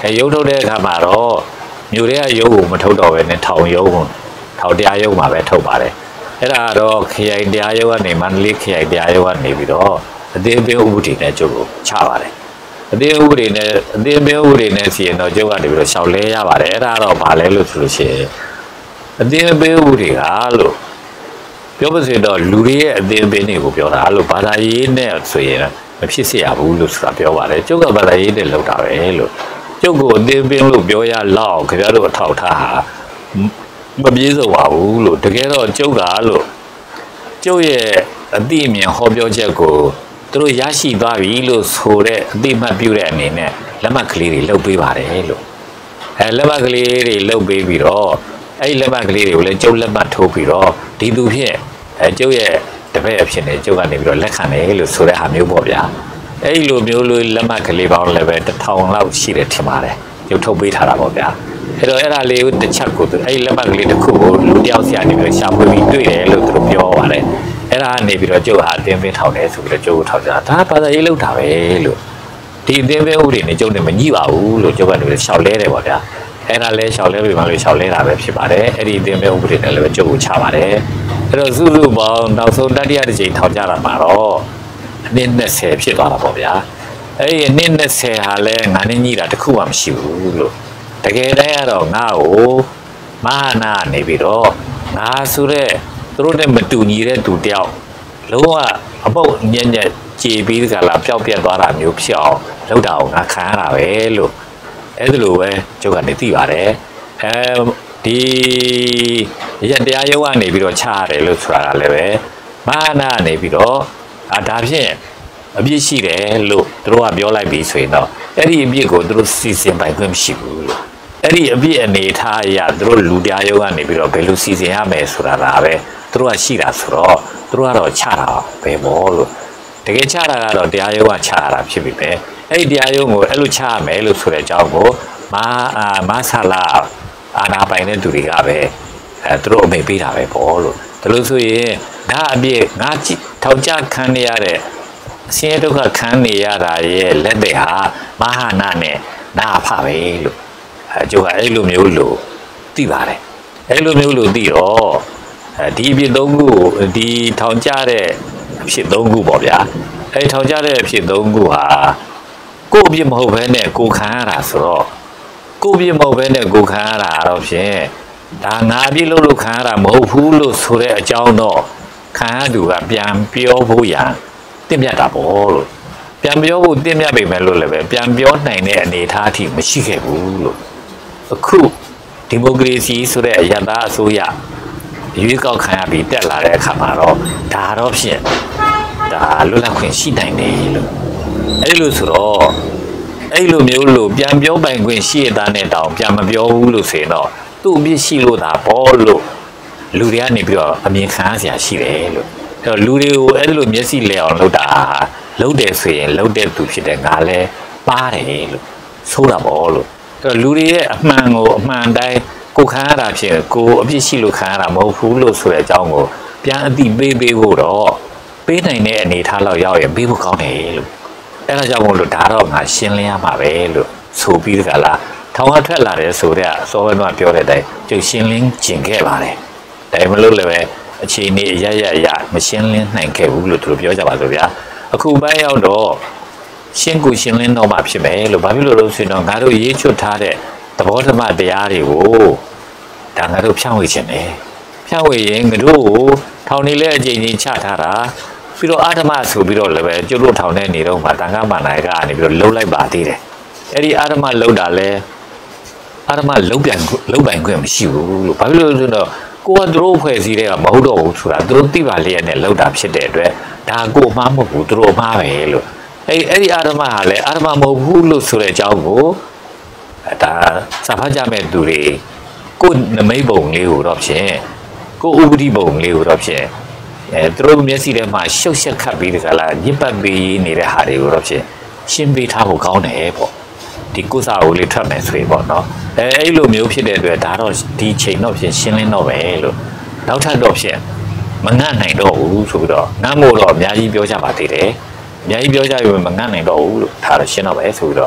ရုပ်ထုတ်တဲ့အခါမှာတော့မြို့တွေကရုပ်ကိုမထုတ်တော့ဘဲနဲ့ထောင်ရုပ်ကိုထောင်တရားရုပ်မှာပဲထုတ်ပါတယ်အဲ့ဒါတော့ခရိုင်တရားရုပ်ကနေမန္တလေးခရိုင်တရားရုပ်ကနေပြီးတော့အသေးအပင်ဥပဒေနဲ့ကျုပ်ကိုချပါတယ်အသေးဥပဒေနဲ့အသေးအပင်ဥပဒေနဲ့စီရင်တော့ကျုပ်ကနေပြီးတော့ရှောက်လဲရပါတယ်အဲ့ဒါတော့ဘာလဲလို့ဆိုလို့ရှိရင်အသေးအပင်ဥပဒေကလို့ပြောပါစေတော့လူတွေရဲ့အသေးအပင်တွေကိုပြောတာလို့ဘာသာရေးနဲ့ဆိုရင်မဖြစ်စေရဘူးလို့ဆိုတာပြောပါတယ်ကျုပ်ကဘာသာရေးနဲ့လောက်တာပဲလို့ကျုပ်ကိုအသေးပင်လို့ပြောရလောက်ခင်ဗျားတို့အထောက်ထားဟာမပြေစုံပါဘူးလို့တကယ်တော့ကျုပ်ကလို့ကျုပ်ရဲ့အတိအမြင်ဟောပြောချက်ကိုသူတို့ရရှိသွားပြီလို့ဆိုတဲ့အတိမတ်ပြုတဲ့အနေနဲ့လက်မှတ်ကလေးတွေလုပ်ပေးပါတယ်လို့လက်မှတ်ကလေးတွေလုပ်ပေးပြီးတော့အဲ့လက်မှတ်ကလေးတွေကိုလည်းကျုပ်လက်မှတ်ထိုးပြီးတော့ဒီသူဖြင့်ကျုပ်ရဲ့တပည့်အဖြစ်နဲ့ကျုပ်ကနေပြီးတော့လက်ခံတယ်လို့ဆိုတဲ့ဟာမျိုးပေါ့ဗျာအဲ့လိုမျိုးလို့လက်မှတ်ကလေးပေါင်းလည်းပဲ1000လောက်ရှိတယ်ထင်ပါတယ်ကျုပ်ထုတ်ပေးထားတာပေါ့ဗျာအဲ့တော့အဲ့ဒါလေးကိုတစ်ချက်ကိုအဲ့လက်မှတ်ကလေးတစ်ခုကိုလူတယောက်စီကနေပြီးတော့ရှာဖွေပြီးတွေ့တယ်လို့သူတို့ပြောပါတယ်အဲ့ဒါကနေပြီးတော့ကျုပ်ဟာအသင်းပင်ထောင်တယ်ဆိုပြီးတော့ကျုပ်ကိုထောက်ကြတာဒါဘာသာရေးလောက်တာပဲလို့ဒီအသင်းပင်ဥပဒေနဲ့ကျုပ်နဲ့မညှိပါဘူးလို့ကျုပ်ကနေပြီးတော့ရှောက်လဲတယ်ပေါ့ဗျာအဲ့ဒါလဲရှောက်လဲပြီးမှလို့ရှောက်လဲတာပဲဖြစ်ပါတယ်အဲ့ဒီအသင်းပင်ဥပဒေနဲ့လည်းကျုပ်ကိုချပါတယ်အဲ့တော့စုစုပေါင်းနောက်ဆုံးတတိယတစ်ချိန်ထောင်ကြတာမှာတော့အနည်း20ဖြစ်သွားတာပေါ့ဗျာအဲ့ဒီအနည်း20ဟာလဲငါနဲ့ညှိတာတခုမှမရှိဘူးလို့တကယ်တမ်းကတော့ငါ့ကိုမဟာနာနေပြီးတော့ငါဆိုတဲ့သူတို့နဲ့မတူညီတဲ့သူတယောက်လုံးဝအပုတ်ညံ့ညက်ကြေပြီးကြလားပျောက်ပြက်သွားတာမျိုးဖြစ်အောင်လုပ်တာအောင်ငါခံရတာပဲလို့အဲ့ဒါလိုပဲကျုပ်ကနေသိပါတယ်ဒီရတရားရုံးကနေပြီးတော့ချရတယ်လို့ဆိုတာကလည်းပဲမဟာနာနေပြီးတော့ဒါဖြင့်အပြစ်ရှိတယ်လို့သူတို့ကပြောလိုက်ပြီးဆိုရင်တော့အဲ့ဒီအပြစ်ကိုသူတို့စီစဉ်ပိုင်ခွင့်မရှိဘူးလို့အဲ့ဒီအပြစ်အနေထားအရသူတို့လူတရားရုံးကနေပြီးတော့ဘယ်လိုစီစဉ်ရမယ်ဆိုတာဒါပဲသူတို့ကရှိတာဆိုတော့သူတို့ကတော့ချတာပဲပေါ့လို့တကယ်ချတာကတော့တရားရုံးကချရတာဖြစ်ပြီပဲအဲ့ဒီတရားရုံးကိုအဲ့လိုချရမယ်လို့ဆိုတဲ့အကြောင်းကိုမဆလာအာနာပိုင်တဲ့သူတွေကပဲသူတို့အမိန့်ပေးတာပဲပေါ့လို့ဒါလို့ဆိုရင်ဒါအပြည့်ငါထောင်ချခံနေရတဲ့ဆင်းရဲဒုက္ခခံနေရတာရဲ့လက်တွေဟာမဟာနာနဲ့နာဖပဲလို့ကျုပ်ကအဲ့လိုမျိုးလို့သိပါတယ်အဲ့လိုမျိုးလို့သိတော့ဒီအဖြစ်၃ခုဒီထောင်ချတဲ့အဖြစ်၃ခုပေါ့ဗျာအဲ့ထောင်ချတဲ့အဖြစ်၃ခုဟာကိုယ့်အဖြစ်မဟုတ်ဘဲနဲ့ကိုခံရတာဆိုတော့ကိုယ့်အဖြစ်မဟုတ်ဘဲနဲ့ကိုခံရတာတော့ဖြင့်ဒါငါအဖြစ်လို့ခံရတာမဟုတ်ဘူးလို့ဆိုတဲ့အကြောင်းတော့ခံရသူကပြန်ပြောဖို့ရန်တင့်မြတ်တာပေါ့လို့ပြန်ပြောဖို့တင့်မြတ်ပေမဲ့လို့လည်းပဲပြန်ပြောနိုင်တဲ့အနေအထားအထိမရှိခဲ့ဘူးလို့အခုဒီမိုကရေစီဆိုတဲ့အရသာအစိုးရရွေးကောက်ခံရပြီးတက်လာတဲ့အခါမှာတော့ဒါတော့ဖြင့်ဒါလွတ်လပ်ခွင့်ရှိနိုင်တယ်လို့အဲ့လိုဆိုတော့အဲ့လိုမျိုးလို့ပြန်ပြောပိုင်ခွင့်ရှိရတဲ့နဲ့တောင်ပြန်မပြောဘူးလို့ဆိုရင်တော့သူ့အပြစ်ရှိလို့ဒါပေါ့လို့လူတွေကနေပြီးတော့အမြင်ခံရစရာရှိတယ်လို့အဲ့တော့လူတွေကိုအဲ့လိုမျက်စိလဲအောင်လုပ်တာလုပ်တယ်ဆိုရင်လုပ်တဲ့သူဖြစ်တဲ့ငါလဲပါတယ်လို့ဆိုးတာပေါ့လို့အဲ့တော့လူတွေရဲ့အမှန်ကိုအမှန်တိုင်းကိုခံရတာဖြစ်ကိုအပြစ်ရှိလို့ခံရတာမဟုတ်ဘူးလို့ဆိုတဲ့အကြောင်းကိုပြန်အသိပေးဖို့တော့ပေးနိုင်တဲ့အနေအထားလောက်ရောက်ရင်ပေးဖို့ကောင်းတယ်လို့အဲ့ဒါကြောင့်မို့လို့ဒါတော့ငါရှင်းလင်းရမှာပဲလို့ဆိုပြီးတကလားထောင်ကထွက်လာတယ်ဆိုတဲ့အစောပိုင်းကပြောတဲ့အတိုင်းကျုပ်ရှင်းလင်းကျင်ခဲ့ပါတယ်ဒါမှမဟုတ်လည်းပဲအခြေအနေအရမရှင်းလင်းနိုင်ခဲ့ဘူးလို့သူတို့ပြောကြပါဆိုဗျာအခုပိုင်းရောက်တော့ရှင်းကိုရှင်းလင်းတော့မှဖြစ်မယ်လို့ဘာဖြစ်လို့လဲဆိုတော့ငါတို့ရေးချွတ်ထားတဲ့သဘောဓမ္မတရားတွေကိုဒါငါတို့ဖြန့်ဝေခြင်းတယ်ဖြန့်ဝေရင်ငါတို့ကိုထောင်နေလဲအကြိမ်ချင်းချထားတာပြီးတော့အာဓမဆိုပြီးတော့လည်းပဲကျုပ်တို့ထောင်နေနေတော့မှတန်ခါမနိုင်ကနေပြီးတော့လှုပ်လိုက်ပါသေးတယ်အဲ့ဒီအာဓမလှုပ်တာလဲအာဓမလှုပ်ပိုင်ခွင့်မရှိဘူးလို့ဘာဖြစ်လို့လဲဆိုတော့ကိုကသူတို့ဖွဲ့စည်းတဲ့ကမဟုတ်တော့ဘူးဆိုတာသူတို့သိပါလျက်နဲ့လှုပ်တာဖြစ်တဲ့အတွက်ဒါကိုအမှားမဟုတ်ဘူးသူတို့အမှားပဲလို့အဲ့ဒီအာဓမဟာလည်းအာဓမမဟုတ်ဘူးလို့ဆိုတဲ့အကြောင်းကိုဒါစာဖတ်ကြမဲ့သူတွေကိုနမိတ်ပုံလေးကိုတော့ဖြင့်ကိုဥပဒေပုံလေးကိုတော့ဖြင့်သူတို့မျက်စိထဲမှာရှုပ်ရှက်ခတ်ပြီးတကလားညစ်ပတ်ပြီးနေတဲ့ဟာတွေကိုတော့ဖြင့်ရှင်းပေးထားဖို့ကောင်းတယ်ပေါ့ဒီကုစာကိုလေးထွက်မယ်ဆိုရင်ပေါ့နော်အဲ့လိုမျိုးဖြစ်တဲ့အတွက်ဒါတော့ဒီချိန်တော့ဖြင့်ရှင်းလင်းတော့ပဲလို့နောက်ထပ်တော့ဖြင့်မငတ်နိုင်တော့ဘူးဆိုပြီးတော့ငတ်မို့တော့အများကြီးပြောကြပါသေးတယ်အများကြီးပြောကြပြီးမငတ်နိုင်တော့ဘူးလို့ဒါတော့ရှင်းတော့ပဲဆိုပြီးတော့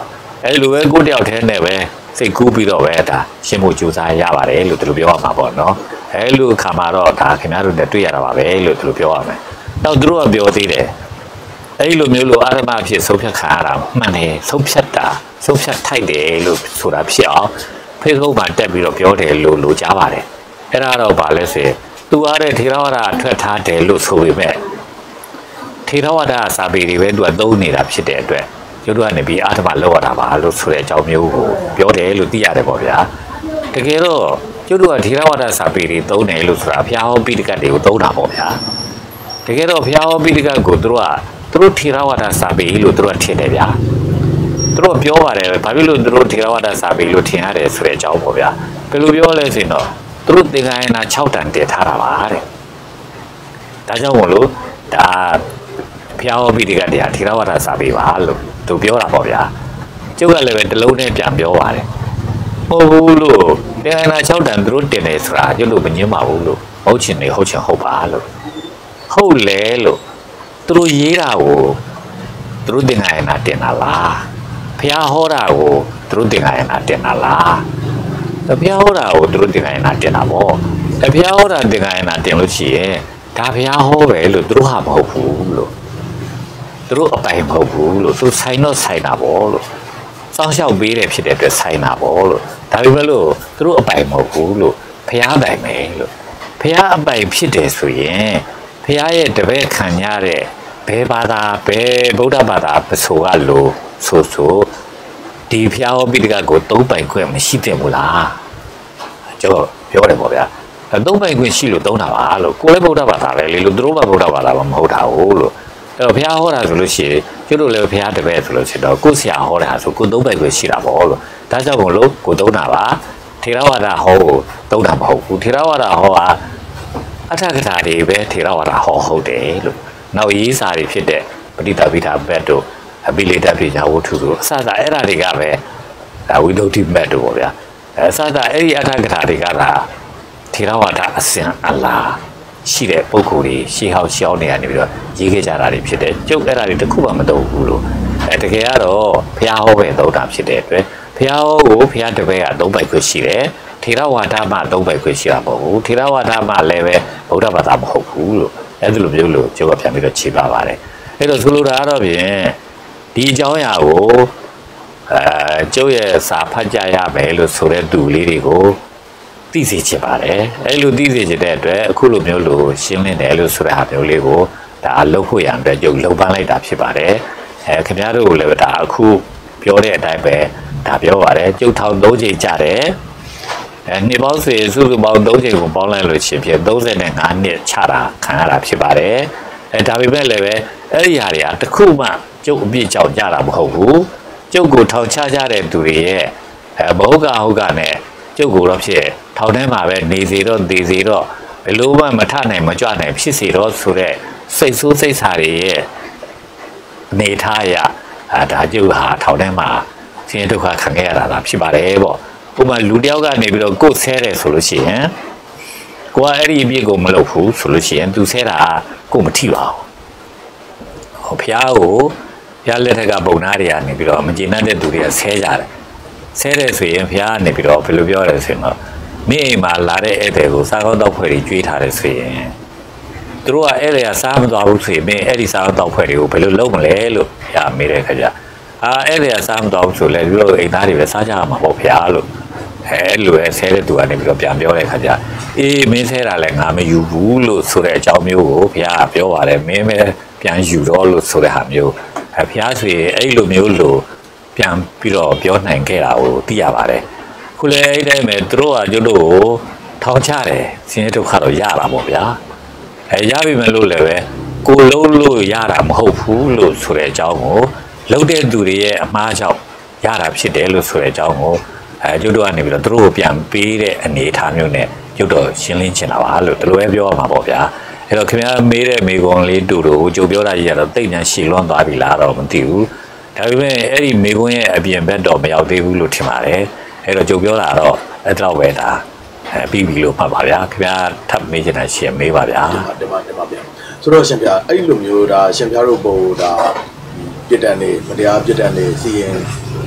အဲ့လိုပဲကိုတယောက်တည်းနဲ့ပဲစိတ်ကူးပြီးတော့ပဲဒါရှင်းဖို့ကြိုးစားရပါတယ်လို့သူတို့ပြောရမှာပေါ့နော်အဲ့လိုအခါမှာတော့ဒါခင်ဗျားတို့နဲ့တွေ့ရတာပါပဲလို့သူတို့ပြောရမယ်နောက်သူတို့ကပြောသေးတယ်အဲ့လိုမျိုးလို့အာရမဖြစ်ဆုံးဖြတ်ခံရတာမှန်တယ်ဆုံးဖြတ်တာဆုံးဖြတ်ထိုက်တယ်လို့ဆိုတာဖြစ်အောင် Facebook မှာတက်ပြီးတော့ပြောတယ်လို့ကြားပါတယ်အဲ့ဒါတော့ဗာလဲဆိုသူအားတဲ့ထေရဝါဒထွက်ထားတယ်လို့ဆိုပေမဲ့ထေရဝါဒစာပေတွေပဲသူကသုံးနေတာဖြစ်တဲ့အတွက်ကျတို့ကနေပြီးအာရမလောက်ရတာပါလို့ဆိုတဲ့အကြောင်းမျိုးကိုပြောတယ်လို့သိရတယ်ပေါ့ဗျာတကယ်တော့ကျတို့ကထေရဝါဒစာပေတွေသုံးတယ်လို့ဆိုတာဘုရားဟောပိဋကတ်တွေကိုသုံးတာပေါ့ဗျာတကယ်တော့ဘုရားဟောပိဋကတ်ကိုသူတို့ထေရဝါဒစာပေလို့သူတို့ထင်တယ်ဗျာသူတို့ပြောပါတယ်ဘာဖြစ်လို့သူတို့ထေရဝါဒစာပေလို့ထင်ရတယ်ဆိုတဲ့အကြောင်းပေါ့ဗျာဘယ်လိုပြောလဲဆိုရင်တော့သူတို့သင်္ကာယနာ6တန်တည်ထားတာပါတဲ့ဒါကြောင့်မို့လို့ဒါဘုရားဟောပိဋကတ်တရားထေရဝါဒစာပေပါလို့သူပြောတာပေါ့ဗျာကျုပ်ကလည်းပဲတလုံးနဲ့ပြန်ပြောပါတယ်မဟုတ်ဘူးလို့သင်္ကာယနာ6တန်သူတို့တင်တယ်ဆိုတာကျုပ်တို့မငြင်းပါဘူးလို့ဟုတ်ချင်နေဟုတ်ချင်ဟုတ်ပါလို့ဟုတ်လေလို့သူတို့ရေးတာကိုသူတို့သင်္ကာယနာတင်တာလားဘုရားဟောတာကိုသူတို့သင်္ကာယနာတင်တာလားဘုရားဟောတာကိုသူတို့သင်္ကာယနာတင်တာပေါ့ဘုရားဟောတာသင်္ကာယနာတင်လို့ရှိရင်ဒါဘုရားဟောပဲလို့သူတို့ဟာမဟုတ်ဘူးလို့သူတို့အပိုင်မဟုတ်ဘူးလို့သူဆိုင်တော့ဆိုင်တာပေါ့လို့စောင့်ရှောက်ပေးတယ်ဖြစ်တဲ့အတွက်ဆိုင်တာပေါ့လို့ဒါပေမဲ့လို့သူတို့အပိုင်မဟုတ်ဘူးလို့ဘုရားပိုင်ပဲလို့ဘုရားအပိုင်ဖြစ်တယ်ဆိုရင်ဘုရားရဲ့တပည့်ခံရတဲ့ဘယ်ဘာသာဘယ်ဗုဒ္ဓဘာသာပစိုးကလို့ဆိုဒီဘုရားဟောပိဋကတ်ကိုသုံးပိုင်ခွင့်မရှိသင့်ဘူးလားကျွန်တော်ပြောတယ်ပေါ့ဗျာသုံးပိုင်ခွင့်ရှိလို့သုံးတာပါလို့ကိုလည်းဗုဒ္ဓဘာသာပဲလေလို့သူတို့ကဗုဒ္ဓဘာသာမဟုတ်တာဘူးလို့အဲ့တော့ဘုရားဟောတာဆိုလို့ရှိရင်ကျတို့လည်းဘုရားတပည့်ဆိုလို့ရှိတော့ကိုဆရာဟောတာဆိုကိုသုံးပိုင်ခွင့်ရှိတာပေါ့လို့ဒါကြောင့်မို့လို့ကိုသုံးတာပါထေရဝါဒဟောကိုသုံးတာမဟုတ်ဘူးထေရဝါဒဟောကအထကထာတွေပဲထေရဝါဒဟောဟုတ်တယ်လို့နောက်ရေးစာတွေဖြစ်တဲ့ပဋိသဗ္ဗိဓဘတ်တို့အပိလေတပညာဝတ္ထုတို့အစစအဲ့ဒါတွေကပဲဒါဝိသုဒ္ဓိမတ်တို့ပေါ့ဗျာအစစအဲ့ဒီအထကထာတွေကထေရဝါဒအစဉ်အလာရှိတဲ့ပုဂ္ဂိုလ်တွေရှေးဟောင်းရှောင်းနေရနေပြီးတော့ရေးခဲ့ကြတာတွေဖြစ်တယ်ကျုပ်အဲ့ဒါတွေတခုမှမသုံးဘူးလို့တကယ်ကတော့ဘုရားဟောပဲသုံးတာဖြစ်တဲ့အတွက်ဘုရားဟောကိုဘုရားတပည့်ကသုံးပိုက်ခွင့်ရှိတယ်ထေရဝါဒမှသုံးပိုက်ခွင့်ရှိတာမဟုတ်ဘူးထေရဝါဒမှလည်းပဲဗုဒ္ဓဘာသာမဟုတ်ဘူးလို့အဲ့ဒီလိုမျိုးလို့ကျုပ်ကပြန်ပြီးတော့ခြေပါပါတယ်အဲ့တော့ဆိုလိုတာကတော့ဖြင့်ဒီအကြောင်းအရာကိုကျုပ်ရဲ့စာဖတ်ကြရမယ်လို့ဆိုတဲ့သူလေးတွေကိုသိစေချင်ပါတယ်အဲ့လိုသိစေချင်တဲ့အတွက်အခုလိုမျိုးလို့ရှင်းလင်းတယ်လို့ဆိုတဲ့ဟာမျိုးလေးကိုဒါလုပ်ဖို့ရန်အတွက်ကျုပ်လုပ်ပန်းလိုက်တာဖြစ်ပါတယ်ခင်ဗျားတို့လည်းဒါအခုပြောတဲ့အတိုင်းပဲဒါပြောပါတယ်ကျုပ်ထောင်3ချိန်ကြတယ်နှစ်ပေါင်းစုစုပေါင်း3ချိန်ကိုပေါင်းလိုက်လို့ရှိရင်35နှစ်ချတာခံရတာဖြစ်ပါတယ်ဒါပေမဲ့လည်းပဲအဲ့ဒီဟာတွေကတခုမှကျုပ်အပြစ်ကြောင့်ကြတာမဟုတ်ဘူးကျုပ်ကိုထောင်ချကြတဲ့သူတွေရဲ့ဘဟုတ်ကနဲ့ကျုပ်ကိုတော့ဖြစ်ထောင်ထဲမှာပဲနေစေတော့သေစေတော့ဘယ်လိုမှမထနိုင်မကြွနိုင်ဖြစ်စေတော့ဆိုတဲ့စိတ်ဆိုးစိတ်ဆာတွေရဲ့အနေထားရဒါကျုပ်ဟာထောင်ထဲမှာဆင်းရဲဒုက္ခခံခဲ့ရတာဖြစ်ပါတယ်ပေါ့ဥပမာလူတယောက်ကနေပြီးတော့ကိုယ်ဆဲတယ်ဆိုလို့ရှိရင်ကိုကအဲ့ဒီအပြစ်ကိုမလုပ်ဘူးဆိုလို့ရှိရင်သူဆဲတာကိုမထိပါဘူးဖျားကိုဖျားလက်ထက်ကပုံနာတွေကနေပြီးတော့မကျေနပ်တဲ့သူတွေကဆဲကြတယ်ဆဲတယ်ဆိုရင်ဖျားကနေပြီးတော့ဘယ်လိုပြောရလဲဆိုရင်တော့မိအိမ်မှာလာတဲ့ဧည့်သည်ကိုစားကောင်းတောက်ဖွဲ့တွေကျွေးထားတယ်ဆိုရင်သူတို့ကဧည့်သည်ကစားမသွားဘူးဆိုရင်မင်းအဲ့ဒီစားကောင်းတောက်ဖွဲ့တွေကိုဘယ်လိုလုပ်မလဲလို့ဖျားမေးတဲ့ခါကျဧည့်သည်ကစားမသွားဘူးဆိုလဲသူတို့အိမ်သားတွေပဲစားကြမှာပေါ့ဖျားလို့အဲ့လိုဆဲတဲ့သူကနေပြီးတော့ပြန်ပြောတဲ့ခါကျအေးမင်းဆဲတာလည်းငါမယူဘူးလို့ဆိုတဲ့အကြောင်းမျိုးကိုဘုရားကပြောပါတယ်မင်းပဲပြန်ယူတော့လို့ဆိုတဲ့ဟာမျိုးဘုရားဆိုရင်အဲ့လိုမျိုးလို့ပြန်ပြီးတော့ပြောနိုင်ခဲ့တာကိုသိရပါတယ်ခုလည်းအဲ့တိုင်းပဲသူတို့ကကျတို့ကိုထောင်ချတယ်ဆင်းရဲဒုက္ခတော့ရတာပေါ့ဗျာရပြီမဲ့လို့လည်းပဲကိုလုံးလို့ရတာမဟုတ်ဘူးလို့ဆိုတဲ့အကြောင်းကိုလုပ်တဲ့သူတွေရဲ့အမှားကြောင့်ရတာဖြစ်တယ်လို့ဆိုတဲ့အကြောင်းကိုကျုပ်တို့ကနေပြီးတော့သူတို့ကိုပြန်ပေးတဲ့အနေအထားမျိုးနဲ့ကျုပ်တို့ရှင်းလင်းချင်တာပါလို့ဒီလိုပဲပြောရမှာပေါ့ဗျာအဲ့တော့ခင်ဗျားမေးတဲ့မေကွန်လေးတူတို့ကိုကျုပ်ပြောတာကြီးကတော့တိတ်ညာရှည်လွန်းသွားပြီလားတော့မသိဘူးဒါပေမဲ့အဲ့ဒီမေကွန်ရဲ့အပြင်ဘက်တော့မရောက်သေးဘူးလို့ထင်ပါတယ်အဲ့တော့ကျုပ်ပြောတာတော့အဲ့တော့ပဲဒါပြီးပြီလို့မှတ်ပါဗျာခင်ဗျားထပ်မေးချင်တာရှင်းမေးပါဗျာတင်ပါဗျာဆိုတော့ရှင်ဗျာအဲ့လိုမျိုးဒါရှင်ဗျားတို့ဘုံဒါပြစ်ဒဏ်နေမတရားပြစ်ဒဏ်နေစီရင်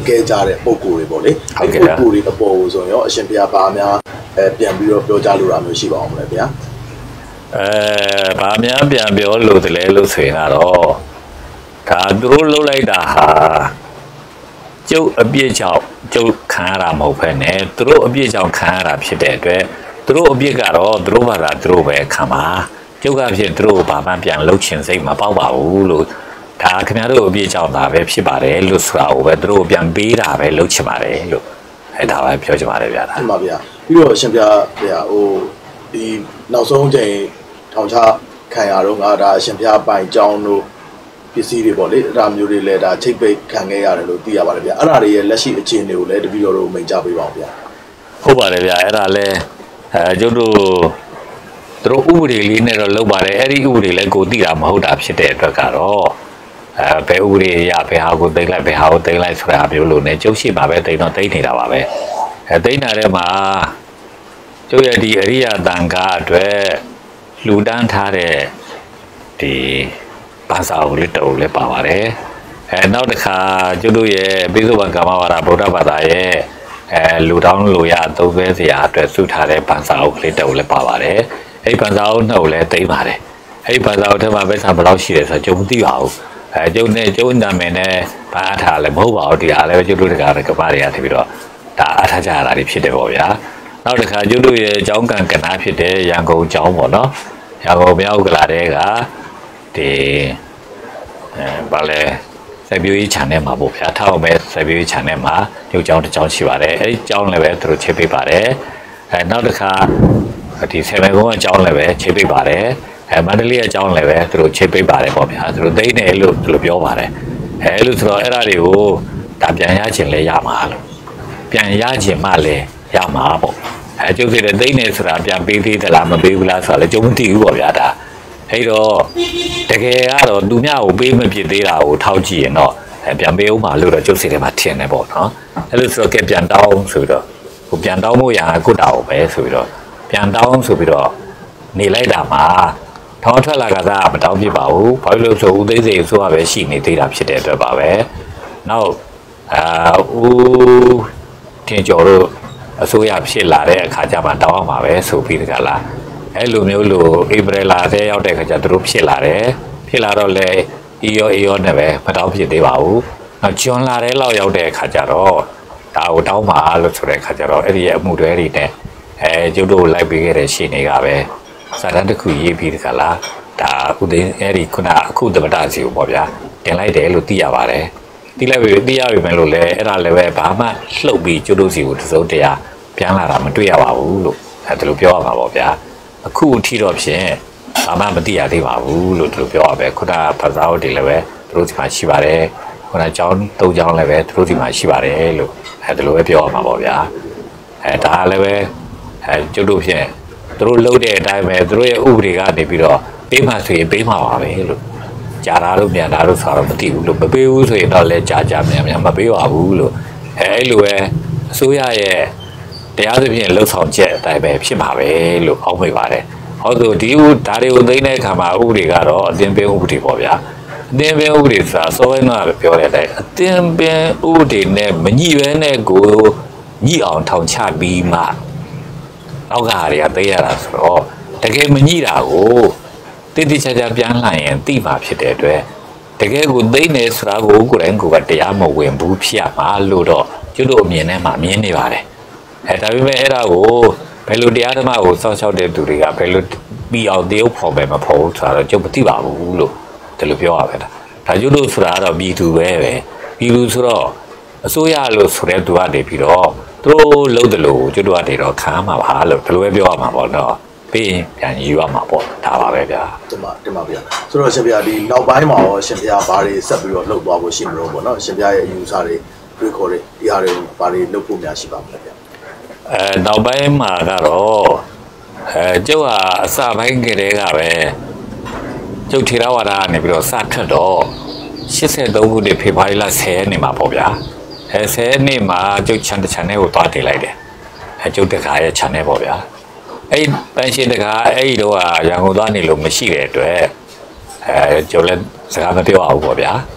ခဲ့ကြတဲ့ပုံကိုယ်တွေပေါ့လေပုံကိုယ်တွေအပေါ်ဆိုရင်ရောအရှင်ဘုရားဘာများပြန်ပြီးတော့ပြောကြလို့ရမျိုးရှိပါအောင်မလဲဗျာဘာများပြန်ပြောလို့တလဲလို့ဆိုရင်တော့ဒါသူတို့လှုပ်လိုက်တာဟာကျုပ်အပြစ်ကြောင့်ကျုပ်ခံရတာမဟုတ်ဘဲနဲ့သူတို့အပြစ်ကြောင့်ခံရတာဖြစ်တဲ့အတွက်သူတို့အပြစ်ကတော့သူတို့ဘာသာသူတို့ပဲခံပါကျုပ်ကဖြစ်သူတို့ဘာမှပြန်လှုပ်ချင်စိတ်မပေါက်ပါဘူးလို့ဒါခင်ဗျားတို့အပြစ်ကြောင့်ဒါပဲဖြစ်ပါတယ်လို့ဆိုတာကိုပဲသူတို့ပြန်ပေးတာပဲလှုပ်ချင်ပါတယ်လို့ဒါပဲပြောချင်ပါတယ်ဗျာဒါမှန်ပါဗျာပြီးတော့အရှင်ဗျာဗျာဟိုဒီနောက်ဆုံးချိန်ထောင်ချခံရတော့ငါဒါအရှင်ဗျာပိုင်ကြောင်းတို့ပစ္စည်းတွေပေါ့လေအဲ့ဒါမျိုးတွေလည်းဒါချိတ်ပိတ်ခံခဲ့ရတယ်လို့သိရပါတယ်ဗျာအဲ့ဒါတွေရဲ့လက်ရှိအခြေအနေကိုလည်းတပည့်တော်တို့မိန့်ကြားပေးပါအောင်ဗျာဟုတ်ပါတယ်ဗျာအဲ့ဒါလည်းကျုပ်တို့သူတို့ဥပဒေလေးနဲ့တော့လုပ်ပါတယ်အဲ့ဒီဥပဒေလည်းကိုသိတာမဟုတ်တာဖြစ်တဲ့အတွက်ကတော့ဘယ်ဥပဒေရဘယ်ဟာကိုသိလိုက်ဘယ်ဟာကိုသိလိုက်ဆိုတာမျိုးလို့ ਨੇ ကျုပ်ရှိမှာပဲတိတ်တော့တိတ်နေတာပါပဲတိတ်နေတဲ့မှာကျုပ်ရဲ့ဒီအရိယာတန်ခါအတွက်လှူဒန်းထားတဲ့ဒီဘာသာကိုလည်းတော်လည်းပါပါတယ်နောက်တစ်ခါကျုပ်တို့ရဲ့ပိဿုပံကာမဝါဒဗုဒ္ဓဘာသာရဲ့လူတောင်းလူရသုံးသွဲစရာအတွက်စုထားတဲ့ဘာသာအုပ်လေးတော်လည်းပါပါတယ်အဲ့ဘာသာအုပ်နှုတ်လည်းသိမ်းပါတယ်အဲ့ဘာသာအုပ်ထဲမှာပဲဆံဘယ်လောက်ရှိတယ်ဆိုတော့ကျုပ်မသိပါဘူးကျုပ်နဲ့ကျုပ်နာမည်နဲ့ဘာအထားလဲမဟုတ်ပါဘူးဒီအားလည်းကျုပ်တို့တကားကပါတွေကထပြီးတော့ဒါအထားကြရတာတွေဖြစ်တယ်ပေါ့ဗျာနောက်တစ်ခါကျုပ်တို့ရဲ့အကြောင်းကံကဏ္ဍဖြစ်တဲ့ရန်ကုန်အကြောင်းပေါ့နော်ရန်ကုန်မြောက်ကလာတဲ့ကဒီဘာလဲစိုက်ပျိုးရေး channel မှာပေါ့ဗျာထောက်မဲ့စိုက်ပျိုးရေး channel မှာရုပ်ကြောင်းတစ်ကြောင်းရှိပါတယ်အဲဒီကြောင်းလည်းပဲသူတို့ချိန်ပေးပါတယ်နောက်တစ်ခါဒီ7ကုန်းအကြောင်းလည်းပဲချိန်ပေးပါတယ်မန္တလေးအကြောင်းလည်းပဲသူတို့ချိန်ပေးပါတယ်ပေါ့ဗျာသူတို့သိနေလို့သူတို့ပြောပါတယ်အဲ့လိုဆိုတော့အဲ့ဒါတွေကိုဒါပြန်ရခြင်းလဲရမှာလို့ပြန်ရခြင်းမှလည်းရမှာပေါ့ကျုပ်စီတဲ့သိနေဆိုတာပြန်ပေးသေးသလားမပေးဘူးလားဆိုတာလည်းကျုပ်မသိဘူးပေါ့ဗျာဒါအဲ့တော့တကယ်ကတော့သူများကိုပေးမဖြစ်သေးတာကိုထောက်ကြည့်ရင်တော့ပြန်ပေးဦးမှာလို့တော့ကျုပ်စီထဲမှာထင်တယ်ပေါ့နော်အဲ့လိုဆိုတော့ကဲပြန်တောင်းဆိုပြီးတော့ဟိုပြန်တောင်းဖို့ရကုတ်တာကိုပဲဆိုပြီးတော့ပြန်တောင်းဆိုပြီးတော့နေလိုက်တာမှာထောင်းထွက်လာကစားမတောင်းပြပါဘူးဘာလို့လို့ဆိုဦးသိစိတ်ဆိုရပဲရှိနေသေးတာဖြစ်တဲ့အတွက်ပါပဲနောက်ဦးထင်ကျော်တို့အစိုးရဖြစ်လာတဲ့အခါကျမှတောင်းအောင်ပါပဲဆိုပြီးတကလားအဲ့လိုမျိုးလို့ဧပြီလထဲရောက်တဲ့ခါကျသူတို့ဖြစ်လာတယ်ဖြစ်လာတော့လေအေယောနဲ့ပဲမတောင်းဖြစ်သေးပါဘူးနောက်ဂျွန်လာတဲ့လောက်ရောက်တဲ့ခါကျတော့ဒါကိုတောင်းပါလို့ဆိုတဲ့ခါကျတော့အဲ့ဒီရဲ့အမှုတွေတွေနဲ့ကျုပ်တို့လိုက်ပေးခဲ့တဲ့ရှင်းတွေကပဲစာတမ်းတစ်ခုရေးပြီးတကလားဒါဥသိအဲ့ဒီခုနအခုသမတစီကိုပေါ့ဗျာတင်လိုက်တယ်လို့သိရပါတယ်သိရပြီမယ်လို့လည်းအဲ့ဒါလည်းပဲဘာမှလှုပ်ပြီးကျုပ်တို့စီကိုတစုံတရာပြန်လာတာမတွေ့ရပါဘူးလို့အဲ့ဒါလိုပြောရမှာပေါ့ဗျာအခုအထိတော့ဖြင့်ဘာမှမသိရသေးပါဘူးလို့သူတို့ပြောရပဲခုနဘာသာတွေလည်းပဲသူတို့ဒီမှာရှိပါတယ်ခုနကျောင်း၃ကျောင်းလည်းပဲသူတို့ဒီမှာရှိပါတယ်လို့အဲ့ဒါလိုပဲပြောရမှာပေါ့ဗျာဒါလည်းပဲကျုပ်တို့ဖြင့်သူတို့လှုပ်တဲ့အတိုင်းပဲသူတို့ရဲ့ဥပဒေကနေပြီးတော့ပေးမှဆိုရင်ပေးမှာပါပဲလို့ကြာတာလို့မြန်တာလို့ဆိုတော့မသိဘူးလို့မပေးဘူးဆိုရင်တော့လည်းကြာမြန်မပေးပါဘူးလို့အဲ့လိုပဲအစိုးရရဲ့တရားသဖြင့်လှုပ်ဆောင်ချက်အတိုင်းပဲဖြစ်မှာပဲလို့အောက်မိပါတယ်ဟောသူဒီဒါတွေကိုသိတဲ့အခါမှာဥပဒေကတော့အသင်ပင်ဥပဒေပေါ့ဗျာအသင်ပင်ဥပဒေဆိုတာစောပိုင်းကပြောတဲ့အတိုင်းအသင်ပင်ဥပဒေနဲ့မညှိဘဲနဲ့ကိုညှိအောင်ထောင်ချပြီးမှနောက်ကဟာတွေကသိရတာဆိုတော့တကယ်မညှိတာကိုတိတိကျကျပြန်လှန်ရင်သိမှာဖြစ်တဲ့အတွက်တကယ်ကိုသိနေဆိုတာကိုကိုယ်တိုင်ကိုယ်ကတရားမဝင်ဘူးဖြစ်ရမှာလို့တော့ကျွတ်တို့အမြင်ထဲမှာမြင်နေပါတယ်ဒါပေမဲ့အဲ့ဒါကိုဘယ်လိုတရားဓမ္မကိုစောင့်ရှောက်တဲ့သူတွေကဘယ်လိုပြီးအောင်တရုပ်ဖော်ပဲမဖော်ဘူးဆိုတော့ကျုပ်မသိပါဘူးလို့ဒီလိုပြောရပဲဒါကျွတ်တို့ဆိုတာကတော့ပြည်သူပဲပြည်သူဆိုတော့အစိုးရလို့ဆိုတဲ့သူကနေပြီးတော့သူတို့လှုပ်တယ်လို့ကျွတ်တို့ကနေတော့ခံမှာပါလို့ဒီလိုပဲပြောရမှာပေါ့နော်ပြီးရင်ပြန်ယူရမှာပေါ့ဒါပါပဲဗျာတင်ပါဗျာဆိုတော့ရှင်ဗျာဒီနောက်ပိုင်းမှာရောရှင်ဗျာဘာတွေဆက်ပြီးတော့လှုပ်သွားဖို့ရှိမလို့ပေါ့နော်ရှင်ဗျာရဲ့အယူဆတွေတွေးခေါ်တွေဒီဟာတွေဘာတွေလှုပ်ဖို့များရှိပါမလဲဗျာနောက်ပိုင်းမှာကတော့ကျုပ်ဟာအစပိုင်းကလေးကပဲကျုပ်ထေရဝါဒကနေပြီးတော့စထွက်တော့83ခုနှစ်ဖေဖော်ဝါရီလ10ရက်နေ့မှာပေါ့ဗျာ10ရက်နေ့မှာကျုပ် channel ကိုသွားတင်လိုက်တယ်ကျုပ်တခါရဲ့ channel ပေါ့ဗျာအဲ့ပန်းရှင်တကားအဲ့ဒီတော့ရန်ကုန်သွားနေလို့မရှိတဲ့အတွက်ကျုပ်လည်းစကားမပြောအောင်ပေါ့ဗျာ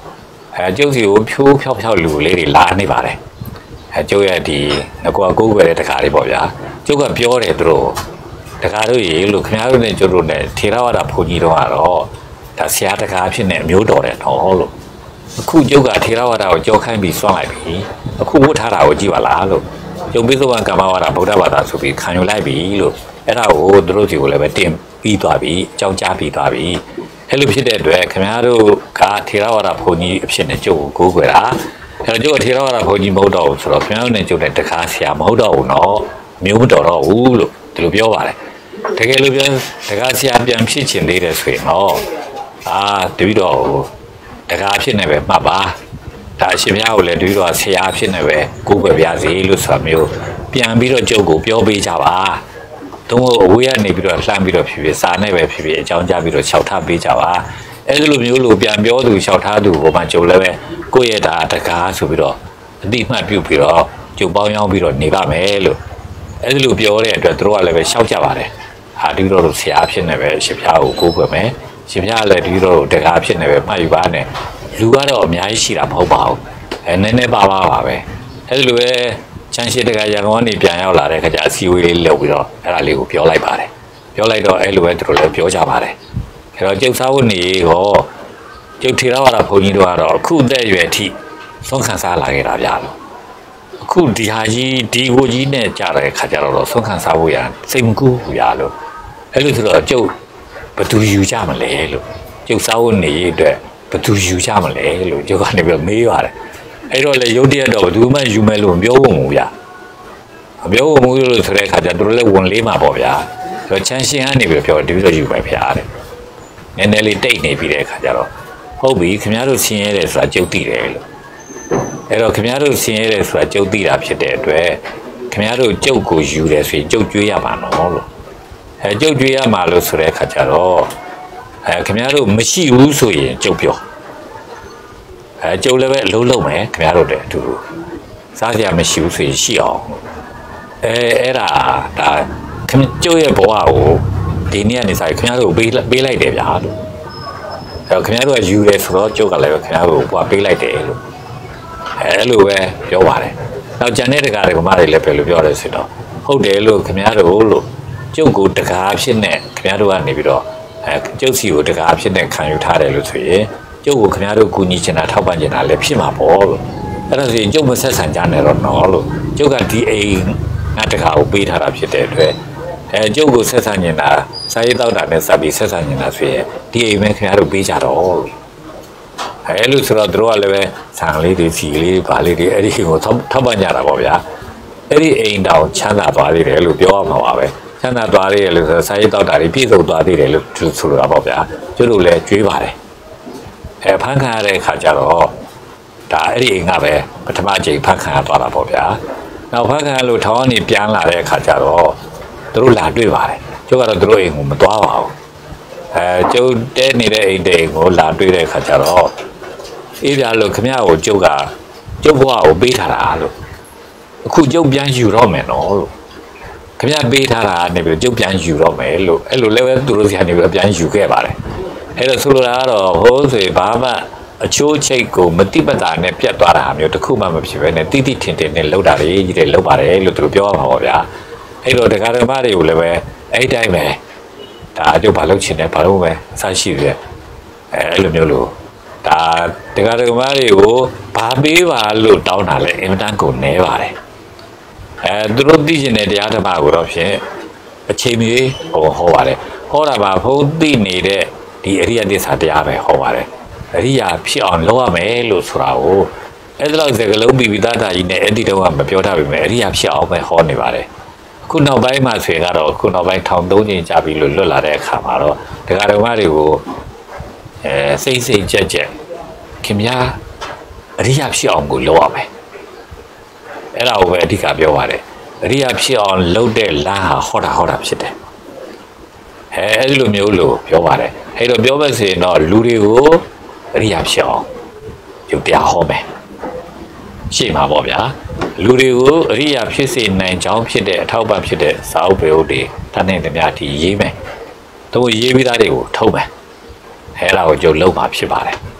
ကျုပ်စီကိုဖြိုးဖြောက်လူလေးတွေလာနေပါတယ်ကျုပ်ရဲ့ဒီကိုကိုွယ်တဲ့တခါလေးပေါ့ဗျာကျုပ်ကပြောတယ်သူတို့တခါတို့ရေလို့ခင်ဗျားတို့နဲ့ကျုပ်တို့နဲ့ထေရဝါဒဘုန်းကြီးတို့ကတော့ဒါဆရာတကားဖြစ်နေအမျိုးတော်တယ်နော်လို့အခုကျုပ်ကထေရဝါဒကိုကြောခိုင်းပြီးစွန့်လိုက်ပြီအခုဝတ်ထားတာကိုကြည့်ပါလားလို့ကျုံပိဿဝံကမ္မဝါဒဗုဒ္ဓဘာသာဆိုပြီးခံယူလိုက်ပြီလို့အဲ့ဒါကိုသူတို့စီကိုလည်းပဲတင်ပြီးသွားပြီအကြောင်းကြားပြီးသွားပြီအဲ့လိုဖြစ်တဲ့အတွက်ခင်ဗျားတို့ကထေရဝါဒဘုန်းကြီးအဖြစ်နဲ့ကျုပ်ကိုကိုးကွယ်တာအဲ့တော့ကျုပ်ထေရဝါဒဘုန်းကြီးမဟုတ်တော့ဘူးဆိုတော့ခင်ဗျားတို့နဲ့ကျုပ်နဲ့တခါဆရာမဟုတ်တော့ဘူးနော်မျိုးမတော်တော့ဘူးလို့ဒီလိုပြောပါတယ်တကယ်လို့ပြန်တခါဆရာပြန်ဖြစ်ချင်သေးတယ်ဆိုရင်တော့တပည့်တော်တခါဖြစ်နေပဲမှတ်ပါဒါအရှင်မြတ်ကိုလည်းတပည့်တော်ဆရာဖြစ်နေပဲကိုးကွယ်ပြစေလို့ဆိုတာမျိုးပြန်ပြီးတော့ကျုပ်ကိုပြောပေးကြပါတုံးအဝေးကနေပြီးတော့လှမ်းပြီးတော့ဖြစ်စာနဲ့ပဲဖြစ်အကြောင်းကြားပြီးတော့လျှောက်ထားပေးကြပါအဲ့ဒီလိုမျိုးလို့ပြန်ပြောသူလျှောက်ထားသူဟိုမှာကျုပ်လည်းပဲကိုယ့်ရဲ့ဒါတကားဆိုပြီးတော့အတိမှတ်ပြုပြီးတော့ကျုပ်ပေါင်းရောက်ပြီးတော့နေပါမယ်လို့အဲ့ဒီလိုပြောတဲ့အတွက်သူတို့ကလည်းပဲလျှောက်ကြပါတယ်ဟာဒီလိုဆရာဖြစ်နေပဲရှင်ဖျားကိုကိုးကွယ်မယ်ရှင်ဖျားလည်းဒီလိုတကားဖြစ်နေပဲမှတ်ယူပါနဲ့လူကတော့အများကြီးရှိတာမဟုတ်ပါဘူးနည်းနည်းပါပဲအဲ့ဒီလိုပဲချမ်းရှိတကရန်ကုန်ကနေပြန်ရောက်လာတဲ့ခါကျအစီအဝေးလေးလုပ်ပြီးတော့အဲ့ဒါလေးကိုပြောလိုက်ပါတယ်ပြောလိုက်တော့အဲ့လိုပဲသူတို့လည်းပြောကြပါတယ်အဲ့တော့ကျုပ်စားဝတ်နေရောကျုပ်ထေရဝါဒဘုန်းကြီးတို့ကတော့အခုအသက်အရွယ်အထိဆုံးခံစားလာခဲ့တာဗျာလို့အခုဒီဟာကြီးဒီကိုကြီးနဲ့ကြားတဲ့ခါကျတော့ဆုံးခံစားဖို့ရစိတ်မကူးဘူးဗျာလို့အဲ့လိုဆိုတော့ကျုပ်ဘယ်သူယူကြမလဲလို့ကျုပ်စားဝတ်နေအတွက်ဘယ်သူယူကြမလဲလို့ကျုပ်ကနေပြီးမေးပါတယ်အဲ့တော့လေရုတ်တရက်တော့ဘယ်သူမှယူမယ်လို့မပြောဘူးဗျာမပြောဘူးလို့ဆိုတဲ့အခါကျတို့လည်းဝန်လေးမှာပေါ့ဗျာဆိုတော့ချမ်းရှင်ကနေပြီးတော့ပြောတပည့်တော်ယူမယ်ဖျားတယ်နည်းနည်းလေးတိတ်နေပြီးတဲ့အခါကျတော့ဟုတ်ပြီခင်ဗျားတို့ဆင်းရဲတယ်ဆိုတာကြုတ်သိတယ်လို့အဲ့တော့ခင်ဗျားတို့ဆင်းရဲတယ်ဆိုတာကြုတ်သိတာဖြစ်တဲ့အတွက်ခင်ဗျားတို့ကြုတ်ကိုယူတယ်ဆိုရင်ကြုတ်ကျွေးရမှာနော်လို့ကြုတ်ကျွေးရမှာလို့ဆိုတဲ့အခါကျတော့ခင်ဗျားတို့မရှိဘူးဆိုရင်ကြုတ်ပြောကျုပ်လည်းပဲအလုံးလုံးမယ်ခင်ဗျားတို့တဲ့အတူတူစားကြမရှိဘူးဆိုရင်ရှိအောင်အဲ့ဒါကျုပ်ရဲ့ဘဝကိုဒီနေ့ကနေစားခင်ဗျားတို့ပေးလိုက်တယ်ဗျာလို့အဲ့ခင်ဗျားတို့ကယူတယ်ဆိုတော့ကျုပ်ကလည်းခင်ဗျားတို့ဘဝပေးလိုက်တယ်လို့အဲ့လိုပဲပြောပါတယ်နောက်ဂျန်တဲ့တကားတွေကမတွေလည်းပဲလို့ပြောတယ်ဆိုတော့ဟုတ်တယ်လို့ခင်ဗျားတို့လို့ကျုပ်ကိုတကားဖြစ်နေခင်ဗျားတို့ကနေပြီးတော့ကျုပ်စီကိုတကားဖြစ်နေခံယူထားတယ်လို့ဆိုရင်ကျုပ်ကိုခင်ဗျားတို့ကူညီချင်တာထောက်ပံ့ချင်တာလည်းဖြစ်မှာပေါ့လို့အဲ့ဒါဆိုရင်ကျုပ်မဆက်ဆံကြနဲ့တော့နော်လို့ကျုပ်ကဒီအိမ်ငါတကားကိုပေးထားတာဖြစ်တဲ့အတွက်ကျုပ်ကိုဆက်ဆံနေတာစာရေးတောက်တာနဲ့စပ်ပြီးဆက်ဆံနေတာဆိုရင်ဒီအိမ်ပဲခင်ဗျားတို့ပေးကြတော့လို့အဲ့လိုဆိုတော့တို့ကလည်းပဲဆန်လေးတွေစီလေးပါလေးတွေအဲ့ဒီကိုထောက်ပံ့ကြတာပေါ့ဗျာအဲ့ဒီအိမ်တောင်ချမ်းသာသွားသေးတယ်လို့ပြောရမှာပါပဲချမ်းသာသွားသေးတယ်လို့ဆိုစာရေးတောက်တာတွေပြည့်စုံသွားသေးတယ်လို့ဆိုလိုတာပေါ့ဗျာကျတို့လည်းကြွေးပါတယ်ဖန်ခံရတဲ့အခါကျတော့ဒါအဲ့ဒီအိမ်ကပဲပထမအချိန်ဖန်ခံရသွားတာပေါ့ဗျာနောက်ဖန်ခံရလို့ထောင်းကနေပြန်လာတဲ့အခါကျတော့တို့လာတွေ့ပါတယ်ကျုပ်ကတော့တို့အိမ်ကိုမသွားပါဘူးကျုပ်တဲနေတဲ့အိမ်တိမ်ကိုလာတွေ့တဲ့အခါကျတော့အေးပြလို့ခမရကိုကျုပ်ကကျုပ်ဘဝကိုပေးထားတာလို့အခုကျုပ်ပြန်ယူတော့မယ်နော်လို့ခမရပေးထားတာနေပြီးကျုပ်ပြန်ယူတော့မယ်လို့အဲ့လိုလည်းပဲသူတို့ဆီကနေပြီးပြန်ယူခဲ့ပါတယ်အဲ့တော့ဆိုလိုတာကတော့ဟိုးဆိုဘာမှအချိုးချိတ်ကိုမတိပတာနဲ့ပြတ်သွားတာမျိုးတစ်ခုမှမဖြစ်ပဲနဲ့တိတိထင်ထင်နဲ့လှုပ်တာတွေကြီးတွေလှုပ်ပါတယ်လို့သူတို့ပြောရမှာပေါ့ဗျာအဲ့တော့ဒကာဒမတွေကိုလည်းပဲအဲ့တိုင်းပဲဒါအကျုပ်ဘာလုပ်ချင်တယ်ဘာလို့ပဲအဆရှိတယ်အဲ့လိုမျိုးလို့ဒါဒကာဒမတွေကိုဘာပေးပါလို့တောင်းတာလဲအင်မတန်ကိုနဲပါတယ်သူတို့သိချင်တဲ့တရားဓမ္မကိုတော့ဖြင့်အချိန်မီဟောပါတယ်ဟောတာပါဘုန်းသိနေတဲ့ဒီအရိယသစ္စာတရားပဲဟောပါတယ်အရိယာဖြစ်အောင်လုပ်ရမယ်လို့ဆိုတာကိုအဲ့ဒါလောက်စကလုံးပြီးသားတာကြီးနဲ့အဲ့ဒီတော့မပြောထားပေမဲ့အရိယာဖြစ်အောင်ပဲဟောနေပါတယ်ခုနောက်ပိုင်းမှာဆိုရင်ကတော့ခုနောက်ပိုင်း1300ကျင်းကြာပြီလို့လွတ်လာတဲ့အခါမှာတော့ဒကာတော်မတွေကိုစိတ်ကြက်ခင်ဗျာအရိယာဖြစ်အောင်ကိုလုပ်ရမယ်အဲ့ဒါကိုပဲအဓိကပြောပါတယ်အရိယာဖြစ်အောင်လုပ်တဲ့လမ်းဟာဟောတာဖြစ်တယ်အဲ့ဒီလိုမျိုးလို့ပြောပါတယ်အဲ့တော့ပြောမယ်ဆိုရင်တော့လူတွေကိုအရိယာဖြစ်အောင်ယုတ်တရားဟောမယ်ရှေ့မှာပေါ့ဗျာလူတွေကိုအရိယာဖြစ်စေနိုင်ကြောင်းဖြစ်တဲ့အထောက်ပံ့ဖြစ်တဲ့စာအုပ်ပေအုပ်တွေတန်းနေတဲ့များဒီရေးမယ်တို့ရေးပြီးသားတွေကိုထုတ်မယ်အဲ့ဒါကိုကြုံလုံးမှာဖြစ်ပါတယ်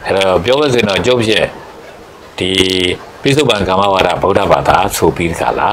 ပြောလို့ဆိုရင်တော့ကျုပ်ဖြစ်ဒီပိစုပန်ကာမဝါဒဗုဒ္ဓဘာသာဆိုပြီးခါလာ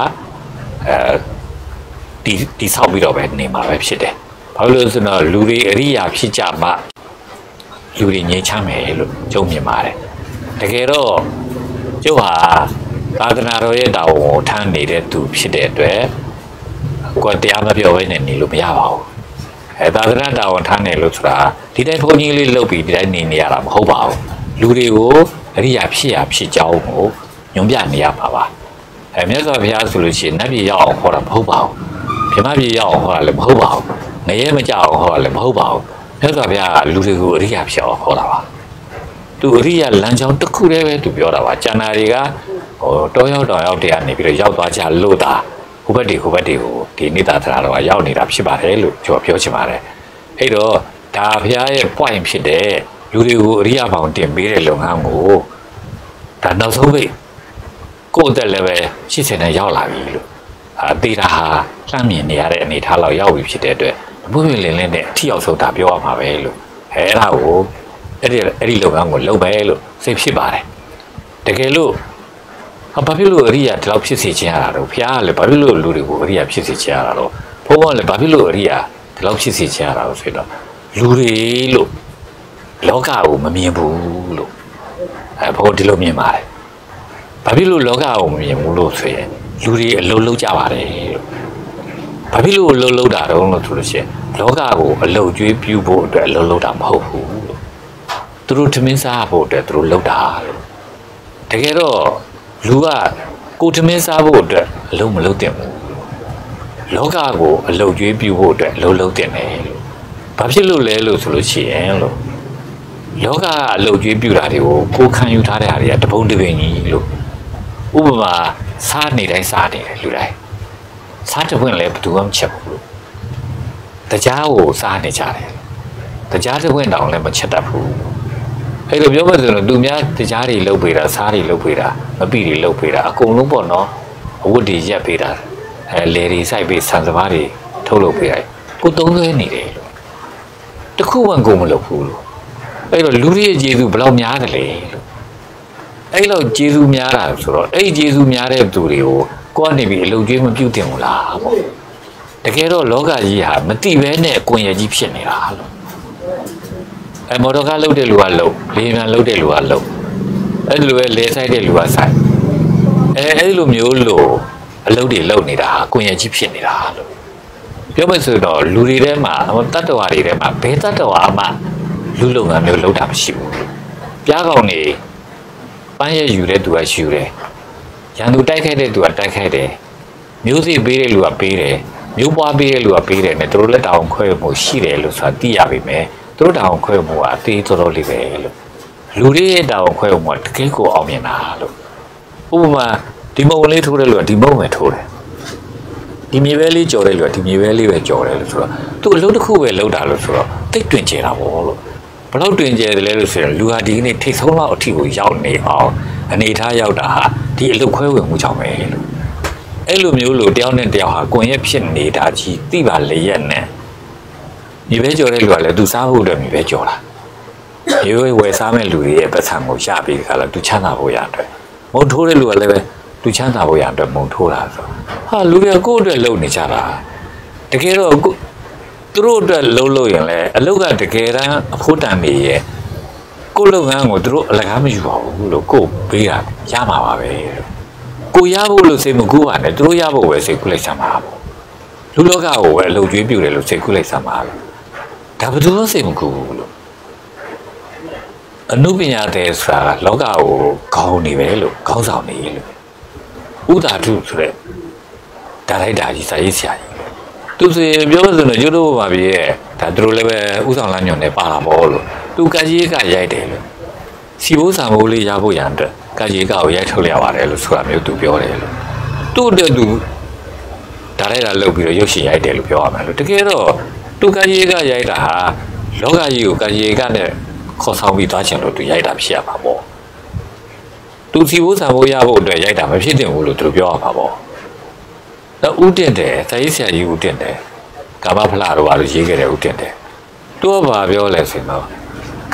ဒီဆောက်ပြီးတော့ပဲနေမှာပဲဖြစ်တယ်ဘာလို့ဆိုတော့လူတွေအရိယာဖြစ်ကြမှလူတွေငြိမ်းချမ်းမယ်လို့ကျုံမြင်ပါတယ်တကယ်တော့ကျုပ်ဟာသာသနာတော်ရဲ့တာဝန်ကိုထမ်းနေတဲ့သူဖြစ်တဲ့အတွက်ကိုယ်တရားမပြောဘဲနဲ့နေလို့မရပါဘူးသာသနာတာဝန်ထမ်းနေလို့ဆိုတာဒီတိုင်းဘုန်းကြီးလေးလုပ်ပြီးဒီတိုင်းနေရတာမဟုတ်ပါဘူးလူတွေကိုအရိယာဖြစ်ကြောင်းကိုညွှန်ပြနေရပါပါမြတ်စွာဘုရားဆိုလို့ရှိရင်နတ်ပြည်ရောက်အောင်ဟောတာမဟုတ်ပါဘူးမြမပြည်ရောက်အောင်ဟောတာလည်းမဟုတ်ပါဘူးငရဲမကြောက်အောင်ဟောတာလည်းမဟုတ်ပါဘူးမြတ်စွာဘုရားကလူတွေကိုအရိယာဖြစ်အောင်ဟောတာပါသူအရိယာလမ်းကြောင်းတစ်ခုတည်းပဲသူပြောတာပါကျန်တာတွေကတောရောက်တရားနေပြီးတော့ရောက်သွားကြလို့တာဟိုဘက်တွေကိုဒီနိဒာသနာတော်ကရောက်နေတာဖြစ်ပါတယ်လို့ကျွန်တော်ပြောချင်ပါတယ်အဲ့တော့ဒါဘုရားရဲ့ point ဖြစ်တဲ့လူတွေကိုအရိယာဘောင်တင်ပေးတဲ့လုပ်ငန်းကိုဒါနောက်ဆုံးပဲကိုယ့်တက်လည်းပဲ80နဲ့ရောက်လာပြီလို့တေတာဟာလှမ်းမြင်နေရတဲ့အနေထားလောက်ရောက်ပြီဖြစ်တဲ့အတွက်ဘုရားလင်းနဲ့အထီရောက်ဆုံးတာပြောရမှာပဲလို့အဲ့ဒါကိုအဲ့ဒီလုပ်ငန်းကိုလုပ်ပဲလို့စိတ်ဖြစ်ပါတယ်တကယ်လို့ဘာဖြစ်လို့အရိယာဒီလောက်ဖြစ်စေချင်ရတာတော့ဘုရားကလည်းဘာဖြစ်လို့လူတွေကိုအရိယာဖြစ်စေချင်ရတာတော့ဘုန်းကလည်းဘာဖြစ်လို့အရိယာဒီလောက်ဖြစ်စေချင်ရတာလို့ဆိုတော့လူတွေလို့လောကကိုမမြင်ဘူးလို့ဘုန်းဒီလိုမြင်ပါတယ်ဘာဖြစ်လို့လောကကိုမမြင်ဘူးလို့ဆိုရင်လူတွေအလုံးလုံးကြပါတယ်လို့ဘာဖြစ်လို့အလုံးလုံးတာတော့လို့ဆိုလို့ရှိရင်လောကကိုအလုံးကျွေးပြူဖို့အတွက်အလုံးလုံးတာမဟုတ်ဘူးလို့သူတို့ထမင်းစားဖို့အတွက်သူတို့လုပ်တာလို့တကယ်တော့လူကကိုထမင်းစားဖို့အတွက်အလုံးမလုံးတင်ဘူးလောကကိုအလုံးကျွေးပြူဖို့အတွက်အလုံးလုံးတင်တယ်လို့ဘာဖြစ်လို့လဲလို့ဆိုလို့ရှိရင်လို့လောကကအလုံးကျွေးပြူတာတွေကိုကိုခံယူထားတဲ့ဟာတွေကတပုံးတပင်ကြီးလို့ဥပမာစားနေတိုင်းစားနေတယ်လူတိုင်းစားတဲ့ဝင်လည်းဘယ်သူမှမချက်ဘူးလို့တရားကိုစားနေကြတယ်တရားတဲ့ဝင်တောင်လည်းမချက်တတ်ဘူးအဲ့လိုပြောမှဆိုတော့သူများတရားတွေလုပ်ပေးတာစားတွေလုပ်ပေးတာမပိတွေလုပ်ပေးတာအကုန်လုံးပေါ့နော်အဝတ်တွေရက်ပေးတာလေတွေစိုက်ပေးဆန်စပါးတွေထုတ်လုပ်ပေးတယ်ကိုသုံးသွဲနေတယ်လို့တခုမှကိုမလုပ်ဘူးလို့အဲ့တော့လူတွေရဲ့ကျေးဇူးဘယ်လောက်များတယ်လဲလို့အဲ့လောက်ကျေးဇူးများတာဆိုတော့အဲ့ကျေးဇူးများတဲ့သူတွေကိုကိုကနေပြီးအလုပ်ကျွေးမပြုတ်တင်ဘူးလားပေါ့တကယ်တော့လောကကြီးဟာမတိပဲနဲ့အကွန်ရကြီးဖြစ်နေတာလို့မော်တော်ကားလုတ်တဲ့လူကလုတ်လေယာဉ်လုတ်တဲ့လူကလုတ်အဲ့လိုပဲလေဆိုင်တဲ့လူကဆိုင်အဲ့လိုမျိုးလို့အလုပ်တွေလုတ်နေတာအကွန်ရကြီးဖြစ်နေတာလို့ပြောမယ်ဆိုတော့လူတွေထဲမှာတတ္တဝါတွေထဲမှာဘယ်တတ္တဝါမှလူလုပ်ငန်းမျိုးလုပ်တာမရှိဘူးပြားကောင်နေပန်းရယူတဲ့သူကယူတယ်ရန်သူတိုက်ခိုက်တဲ့သူကတိုက်ခိုက်တယ်မျိုးစေ့ပေးတဲ့လူကပေးတယ်မျိုးပွားပေးတဲ့လူကပေးတယ်နဲ့သူတို့လက်တောင်ခွဲမှုရှိတယ်လို့ဆိုတာသိရပါမယ်သူတို့တောင်ခွဲမှုကအသေးတော်တော်လေးပဲလို့လူတွေရဲ့တောင်ခွဲမှုကတကယ်ကိုအောင်မြင်တာလို့ဥပမာဒီမုံလေးထိုးတဲ့လူကဒီမုံပဲထိုးတယ်ဒီမြေပဲလေးကြော်တဲ့လူကဒီမြေပဲလေးပဲကြော်တယ်လို့ဆိုတော့သူအလုပ်တစ်ခုပဲလုပ်တာလို့ဆိုတော့တိတ်တွင်ကျတာပေါ့လို့ဘယ်လောက်တွင်ကျတယ်လဲလို့ဆိုရင်လူဟာဒီနေ့ထိတ်ဆုံးလောက်အထိကိုရောက်နေအောင်အနေထားရောက်တာဟာဒီအလုပ်ခွဲဝင်မှုကြောင့်ပဲလို့အဲ့လိုမျိုးလို့တယောက်နဲ့တယောက်ဟာကွန်ရက်ဖြစ်နေတာကြီးသိပါလေရက်နဲ့မြေပဲကြော်တဲ့လူကလည်းသူစားဖို့အတွက်မြေပဲကြော်တာမြေပဲဝယ်စားမဲ့လူတွေရဲ့ပတ်စံကိုရပြီးခါလာသူချမ်းသာဖို့ရအတွက်မုံထိုးတဲ့လူကလည်းပဲသူချမ်းသာဖို့ရအတွက်မုံထိုးတာဆိုဟာလူတွေကိုယ့်အတွက်လုပ်နေကြတာတကယ်တော့သူတို့အတွက်လုပ်ရင်လည်းအလုပ်ကတကယ်တမ်းအဖို့တန်နေရဲ့ကိုယ်လုပ်ငန်းကိုသူတို့အလကားမယူပါဘူးလို့ကိုယ်ပေးတာရမှာပါပဲလို့ကိုရဖို့လို့စိတ်မကူးပါနဲ့သူတို့ရဖို့ပဲစိတ်ကူးလိုက်စမ်းပါပေါ့လူလောကကိုပဲအလုပ်ကျွေးပြူတယ်လို့စိတ်ကူးလိုက်စမ်းပါလို့ဒါဘယ်သူမှစိတ်မကူးဘူးလို့အနုပညာတဲ့ဆိုတာလောကကိုခေါင်းနေပဲလို့ခေါင်းဆောင်နေလို့ဥဒါထုဆိုတဲ့ဒါလိုက်တာကြီးစာရေးဆရာကြီးသူဆိုပြောလို့ဆိုတော့ကျွတ်တော့ပါပြီရဲ့ဒါသူတို့လည်းပဲဥဆောင်လမ်းညွှန်နဲ့ပါလာပေါ့လို့သူကကြီးကရိုက်တယ်လို့စီဘိုးစာမိုးလေးရဖို့ရန်အတွက်ကကြီးကကိုရိုက်ထုတ်ရပါတယ်လို့ဆိုတာမျိုးသူပြောတယ်လို့သူ့အတွက်သူဒါလိုက်တာလုပ်ပြီးတော့ရုပ်ရှင်ရိုက်တယ်လို့ပြောရမယ်လို့တကယ်တော့သူကကြီးကရိုက်တာဟာလောကကြီးကိုကကြီးကနဲ့ခေါ်ဆောင်ပြီးသွားချင်လို့သူရိုက်တာဖြစ်ရမှာပေါ့သူစီဘိုးစာမိုးရဖို့အတွက်ရိုက်တာမဖြစ်သင့်ဘူးလို့သူပြောရမှာပေါ့တော့ဦးတင်တယ်စာရေးဆရာကြီးဦးတင်တယ်ကာမဖလာတော့ဘာလို့ရေးခဲ့တယ်ဦးတင်တယ်သူကဘာပြောလဲဆိုတော့ခ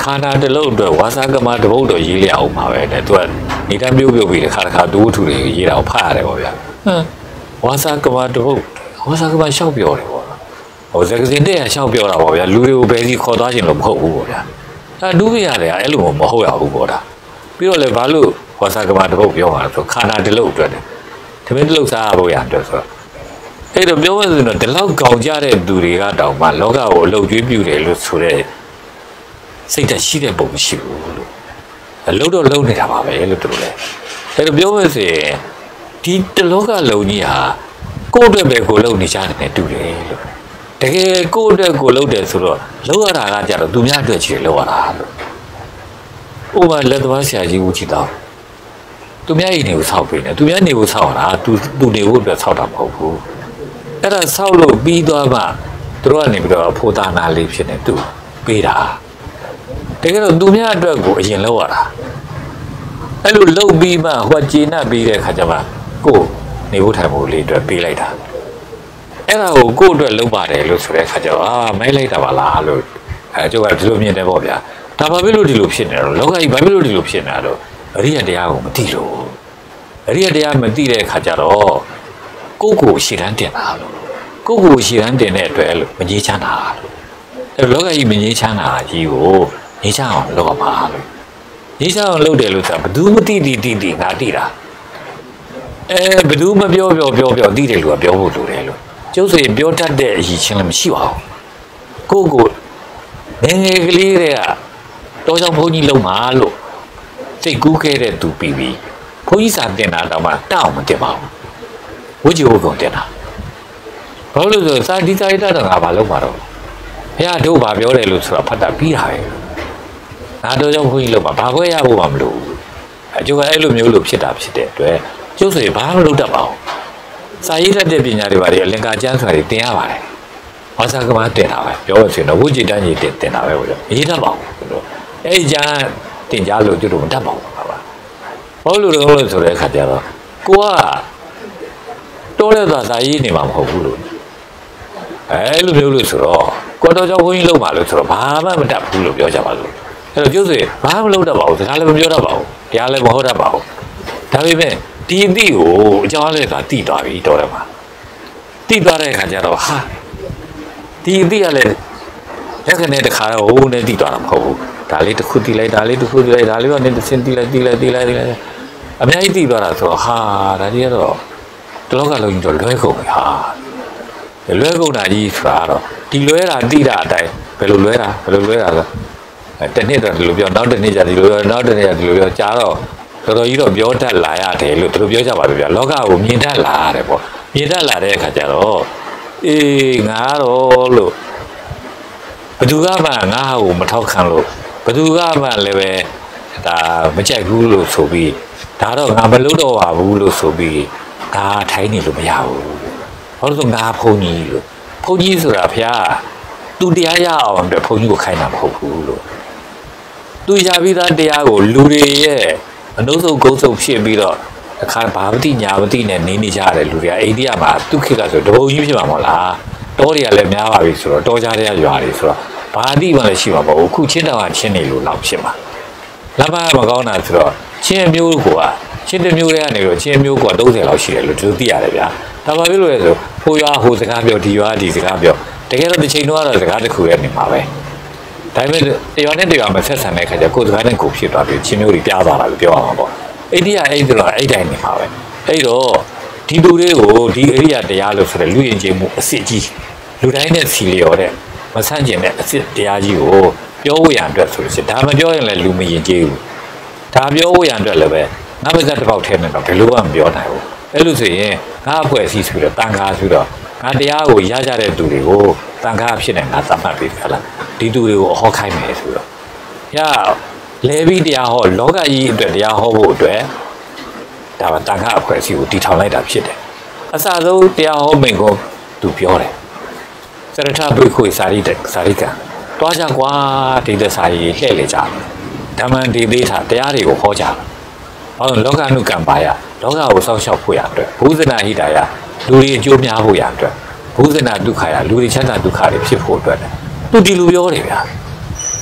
ခန္ဓာတစ်လုံးအတွက်ဝါစာကမတပုတ်တော့ရေးလျအောင်ပါပဲတဲ့သူကနေတာမျိုးပြုတ်ပြီးတစ်ခါဒူးထူတွေရေးတာကိုဖတ်ရတယ်ပေါ့ဗျာဟမ်ဝါစာကမတပုတ်ဝါစာကမရှောက်ပြောတယ်ပေါ့ဟိုစကစင်တဲ့ရှောက်ပြောတာပေါ့ဗျာလူတွေကိုဘယ်စီခေါ်သွားခြင်းလို့မဟုတ်ဘူးပေါ့ဗျာအဲဒူးပြရတယ်အဲ့လိုမဟုတ်ရဘူးပေါ့ဒါပြီးတော့လည်းဘာလို့ဝါစာကမတပုတ်ပြောတာဆိုခန္ဓာတစ်လုံးအတွက်တမင်းတစ်လုံးစားဖို့ရအတွက်ဆိုအဲ့တော့ပြောရရင်တော့ဒီလောက်ကောင်းကြတဲ့သူတွေကတောင်မှလောကကိုအလုပ်ကျွေးပြတယ်လို့ဆိုတဲ့စိတ်ဓာတ်ရှိတဲ့ပုံမရှိဘူးလို့အလုပ်တော့လုပ်နေတာပါပဲလို့တို့လည်းအဲ့တော့ပြောရစီဒီတလောကလုံးကြီးဟာကိုယ့်အတွက်ပဲကိုလုပ်နေကြတယ်နဲ့တူတယ်လို့တကယ်ကိုယ့်အတွက်ကိုလုပ်တယ်ဆိုတော့လုပ်ရတာကကြတော့သူများအတွက်ချီလုပ်ရတာလို့ဥပမာလက်သမားဆရာကြီးဦးချီတော့သူများအိမ်နေကိုဆောက်ပေးနေသူများနေကိုဆောက်ရတာသူနေဖို့အတွက်ဆောက်တာမဟုတ်ဘူးအဲ့ဒါဆောက်လို့ပြီးသွားမှသူတို့ကနေပြီးတော့ဖိုးသားနာလေးဖြစ်နေသူပေးတာတကယ်တော့သူများအတွက်ကိုအရင်လောက်ရတာအဲ့လိုလှုပ်ပြီးမှဟိုကျေနပ်ပြီးတဲ့ခါကျမှကိုနေဖို့ထိုင်ဖို့လေးအတွက်ပေးလိုက်တာအဲ့ဒါကိုကိုအတွက်လုပ်ပါတယ်လို့ဆိုတဲ့ခါကျတော့မဲလိုက်တာပါလားလို့ကျုပ်ကဒီလိုမြင်တယ်ပေါ့ဗျာဒါဘာဖြစ်လို့ဒီလိုဖြစ်နေတော့လောကကြီးဘာဖြစ်လို့ဒီလိုဖြစ်နေတာတော့အရိယတရားကိုမသိလို့အရိယတရားမသိတဲ့ခါကျတော့ကိုရှည်တန်းတင်တာလို့ကိုရှည်တန်းတင်တဲ့အတွက်လို့မငြိချမ်းတာလို့အဲ့လောကကြီးမငြိချမ်းတာကြီးကိုငြိချမ်းအောင်လုပ်ရမှာလို့ငြိချမ်းအောင်လုပ်တယ်လို့ဆိုတာဘယ်သူမသိငါသိတာဘယ်သူမပြောသိတယ်လို့ကပြောဖို့လိုတယ်လို့ကျုပ်ဆိုရင်ပြောတတ်တဲ့အရေးချင်းလည်းမရှိပါဘူးကိုငယ်ငယ်ကလေးတွေကတောကြောင့်ဘုန်းကြီးလုံမှာလို့စိတ်ကူးခဲ့တဲ့သူပြီးပြီဘုန်းကြီးစာတင်တာတော့မှတောက်မတင်ပါဘူးဝိဇ္ဇိုကုန်တင်တာဘာလို့လဲဆိုစာဒီစာရတတော့ငါဘာလုပ်မှာတော့ဘုရားတို့ဘာပြောတယ်လို့ဆိုတာဖတ်တာပြီးတာပဲငါတို့ကြောင့်ဘုန်းကြီးလုံမှာဘာခွဲရဖို့မှမလိုဘူးအကျိုးကအဲ့လိုမျိုးလို့ဖြစ်တာဖြစ်တဲ့အတွက်ကျုပ်ဆိုရင်ဘာမှမလုပ်တတ်ပါဘူးစာရေးတတ်တဲ့ပညာတွေဘာတွေအလင်္ကာကျမ်းဆိုတာတွေတင်ရပါတယ်ဝါစာကမတင်တာပဲပြောလို့ဆိုရင်တော့ဝိဇ္ဇိတန်းကြီးတင်တာပဲပေါ့မရေးတတ်ပါဘူးအဲ့ဒီကျမ်းတင်ကြလို့ကျုပ်တို့မတတ်ပါဘူးပါဘာလို့လဲဆိုတဲ့အခါကျတော့ကိုကတိုးတဲ့သာရေးနေမှာမဟုတ်ဘူးလို့အဲ့လိုမျိုးလို့ဆိုတော့ကိုတော်ကြောင့်ဘုန်းကြီးလုံပါလို့ဆိုတော့ဘာမှမတတ်ဘူးလို့ပြောကြပါလို့အဲ့တော့ကျုပ်ဆိုရင်ဘာမှမလုပ်တတ်ပါဘူးစကားလည်းမပြောတတ်ပါဘူးတရားလည်းမဟောတတ်ပါဘူးဒါပေမဲ့ဒီအသည့်ကိုအကြောင်းလည်းသာတိသွားပြီတော်တယ်မှာတိသွားတဲ့အခါကျတော့ဟာဒီအသည့်ကလည်းလက်ကနေတခါတော့ဟိုးနဲ့တိသွားတာမဟုတ်ဘူးဒါလေးတစ်ခုတိလိုက်ဒါလေးတစ်ခုတိလိုက်ဒါလေးကနေတစ်စင်တိလိုက်အများကြီးတိသွားတာဆိုတော့ဟာဒါကြီးကတော့တလောကလုံးကြီးတော့လွဲကုန်ပြီဟာလွဲကုန်တာကြီးဆိုတာတော့ဒီလွဲတာတိတာအတိုင်းဘယ်လိုလွဲတာဆိုတနေ့တော့ဒီလိုပြောနောက်တစ်နေ့ကျဒီလိုပြောနောက်တစ်နေ့ကျဒီလိုပြောကြားတော့တော်တော်ကြီးတော့ပြောတတ်လာရတယ်လို့သူတို့ပြောကြပါဗျာလောကကိုမြင်တတ်လာရတယ်ပေါ့မြင်တတ်လာတဲ့အခါကျတော့ငါတော့လို့ဘယ်သူကမှငါ့ကိုမထောက်ခံလို့ဘယ်သူကမှလည်းပဲဒါမကြိုက်ဘူးလို့ဆိုပြီးဒါတော့ငါမလုပ်တော့ပါဘူးလို့ဆိုပြီးဒါထိုင်းနေလို့မရဘူးဘာလို့ဆိုငါဘုန်းကြီးလို့ဘုန်းကြီးဆိုတာဖျားသူတရားရအောင်အတွက်ဘုန်းကြီးကိုခိုင်းတာမဟုတ်ဘူးလို့သူရပြီးသားတရားကိုလူတွေရဲ့အနုစုပ်ကုန်းစုပ်ဖြစ်ပြီးတော့အခါဘာမတိညာမတိနဲ့နေကြရတယ်လူတွေကအိန္ဒိယမှာသူခေတ်ကဆိုတဘုံကြီးဖြစ်မှာမဟုတ်လားတောတွေကလည်းများပါပြီဆိုတော့တောကြားတဲ့ရွာတွေဆိုတော့ဘာတိမှလည်းရှိမှာမဟုတ်ဘူးခုချင်းတောင်ချင်းနေလို့လောက်ဖြစ်မှာလမ်းမကောင်းတာဆိုတော့ချင်းမျိုးကချင်းတစ်မျိုးတည်းကနေတော့ချင်းမျိုးက30လောက်ရှိတယ်လို့သူသိရတယ်ဗျာဒါမှဖြစ်လို့လဲဆိုဟိုရွာဟိုစကားပြောဒီရွာဒီစကားပြောတကယ်တော့တစ်ချိန်တော့စကားတစ်ခုရဲ့နေမှာပဲဒါပေမဲ့တရွာနဲ့တရွာမှာဆက်ဆံတဲ့ခါကျကိုယ်စကားနဲ့ကိုဖြစ်သွားပြီးချင်းမျိုးတွေပြားသွားတာလို့ပြောရမှာပေါ့အိန္ဒိယအဲ့ဒီတော့အဲ့တိုင်းနေမှာပဲအဲ့တော့ဒီလူတွေကိုဒီအရိယာတရားလို့ဆိုတဲ့လူရင်ကျေးမှုအစစ်ကြီးလူတိုင်းနဲ့စီလျော်တဲ့မဆန့်ကျင်တဲ့အစစ်တရားကြီးကိုပြောဝရံအတွက်ဆိုလို့ရှိရင်ဒါမပြောရင်လည်းလူမရင်ကျေးဘူးဒါပြောဝရံအတွက်လည်းပဲငါပါးစပ်တစ်ပေါက်ထဲနဲ့တော့ဘယ်လိုမှမပြောနိုင်ဘူးအဲ့လိုဆိုရင်ငါအဖွဲ့အစည်းဆိုတော့တန်ခါဆိုတော့ငါတရားကိုရကြတဲ့သူတွေကိုတန်ခါဖြစ်နေငါသတ်မှတ်ပြီးခလားဒီသူတွေကိုဟောခိုင်းမယ်ဆိုတော့ရလဲပြီးတရားဟောလောကကြီးအတွက်တရားဟောဖို့အတွက်ဒါကတန်ခါအဖွဲ့အစည်းကိုတည်ထောင်လိုက်တာဖြစ်တယ်အစဆုံးတရားဟောမိန့်ကိုသူပြောတယ်စရထဘိခွေစာရိကတွားကြကွာဒီသက်စာကြီးလှည့်လေကြဓမ္မန်ဒီသေးတာတရားတွေကိုဟောကြဟောလောကနုကံပါယလောကကိုစောင့်ရှောက်ဖို့ရအတွက်ဘုဇနာဟိတာယလူတွေအကျိုးများဖို့ရအတွက်ဘုဇနာဒုက္ခယလူတွေချမ်းသာဒုက္ခတွေဖြစ်ဖို့အတွက်သူဒီလိုပြောတယ်ဗျာ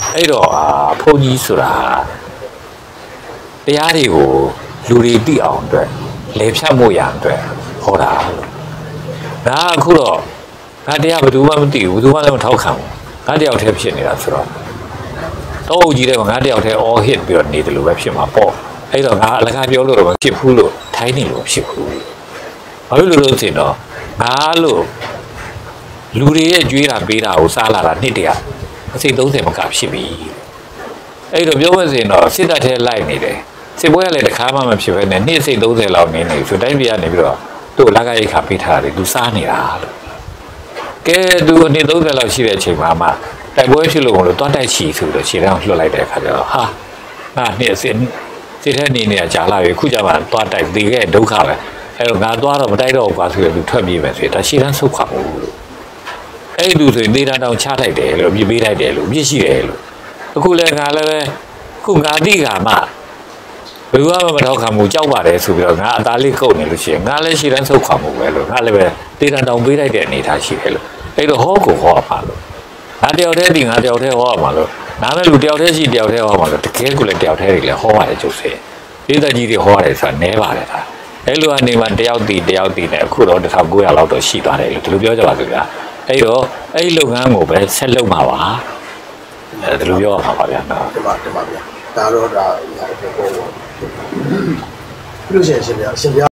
အဲ့တော့ဘုန်းကြီးဆိုတာတရားတွေကိုလူတွေသိအောင်အတွက်လေဖြတ်မှုရအတွက်ဟောတာလို့ဒါအခုတော့ငါတရားဘယ်သူမှမသိဘူးဘယ်သူမှလည်းမထောက်ခံဘူးငါတယောက်တည်းဖြစ်နေတာဆိုတော့တော့ကြီးတယ်ငါတယောက်တည်း all hit ပြီးတော့နေတယ်လို့ပဲဖြစ်မှာပေါ့အဲ့တော့ငါအလကားပြောလို့တော့မဖြစ်ဘူးလို့ထိုင်းနေလို့ဖြစ်ဘူးဘာလို့လို့ဆိုတော့ငါလို့လူတွေရဲ့ကြွေးတာပေးတာကိုစားလာတာနှစ်တည်းအစိတ်30မကဖြစ်ပြီအဲ့တော့ပြောမစင်တော့စစ်တပ်ထဲလိုက်နေတယ်စစ်ပွဲကလည်းတစ်ခါမှမဖြစ်ဘဲနဲ့နှစ်စိတ်30လောက်နေနေဆိုတိုင်းပြည်ကနေပြီးတော့သူ့လက်ကရိတ်ခါပေးထားတယ်သူစားနေတာလို့ကဲသူနှစ်30လောက်ရှိတဲ့အချိန်မှာမှတိုက်ပွဲဖြစ်လို့မလို့တွတ်တိုက်ချီဆိုတော့ခြေတန်းလွှတ်လိုက်တဲ့အခါကျတော့ဟာငါနှစ်စစ်ထဲနေနေတာကြာလာပြီခုကျမှတွတ်တိုက်သေးခဲ့ဒုက္ခပဲအဲ့တော့ငါသွားတော့မတိုက်တော့ဘူးကွာဆိုတော့သူထွက်ပြေးမယ်ဆိုတော့ခြေတန်းဆုတ်ခွာမှုလို့အဲ့ဒီဆိုရင်ဒေတာတောင်ချထိုက်တယ်လို့ပြပေးလိုက်တယ်လို့ပြစ်ရှိတယ်လို့အခုလည်းငါလည်းပဲခုငါတိကမှဘယ်သူမှမထောက်ခံမှုကြောက်ပါတယ်ဆိုပြီးတော့ငါအသားလေးကုတ်နေလို့ရှိရင်ငါလည်းရှည်တန်းဆုတ်ခွာမှုပဲလို့ငါလည်းပဲဒေတာတောင်ပေးလိုက်တဲ့အနေထားရှိတယ်လို့အဲ့တော့ဟောကိုဟောပါလို့ငါတယောက်တည်းဒီငါတယောက်တည်းဟောပါလို့နားမဲ့လူတယောက်တည်းရှိတယောက်တည်းဟောပါလို့တကယ်ကိုလည်းတယောက်တည်းတွေလည်းဟောပါတယ်ကျုပ်စေဒေသကြီးတွေဟောရတယ်ဆိုတာနဲပါတယ်ဒါအဲ့လိုအနေမှာတယောက်တည်နဲ့အခုတော့1900လောက်တော့ရှိသွားတယ်လို့ဒီလိုပြောကြပါစို့ဗျာအဲ့တော့အဲ့လုပ်ငန်းကိုပဲဆက်လုပ်မှာပါဒီလိုပြောမှာပါဗျာနော်ဒီမှာဗျာဒါတော့ဒါဟိုပေါ့လို့ရှင်ပြ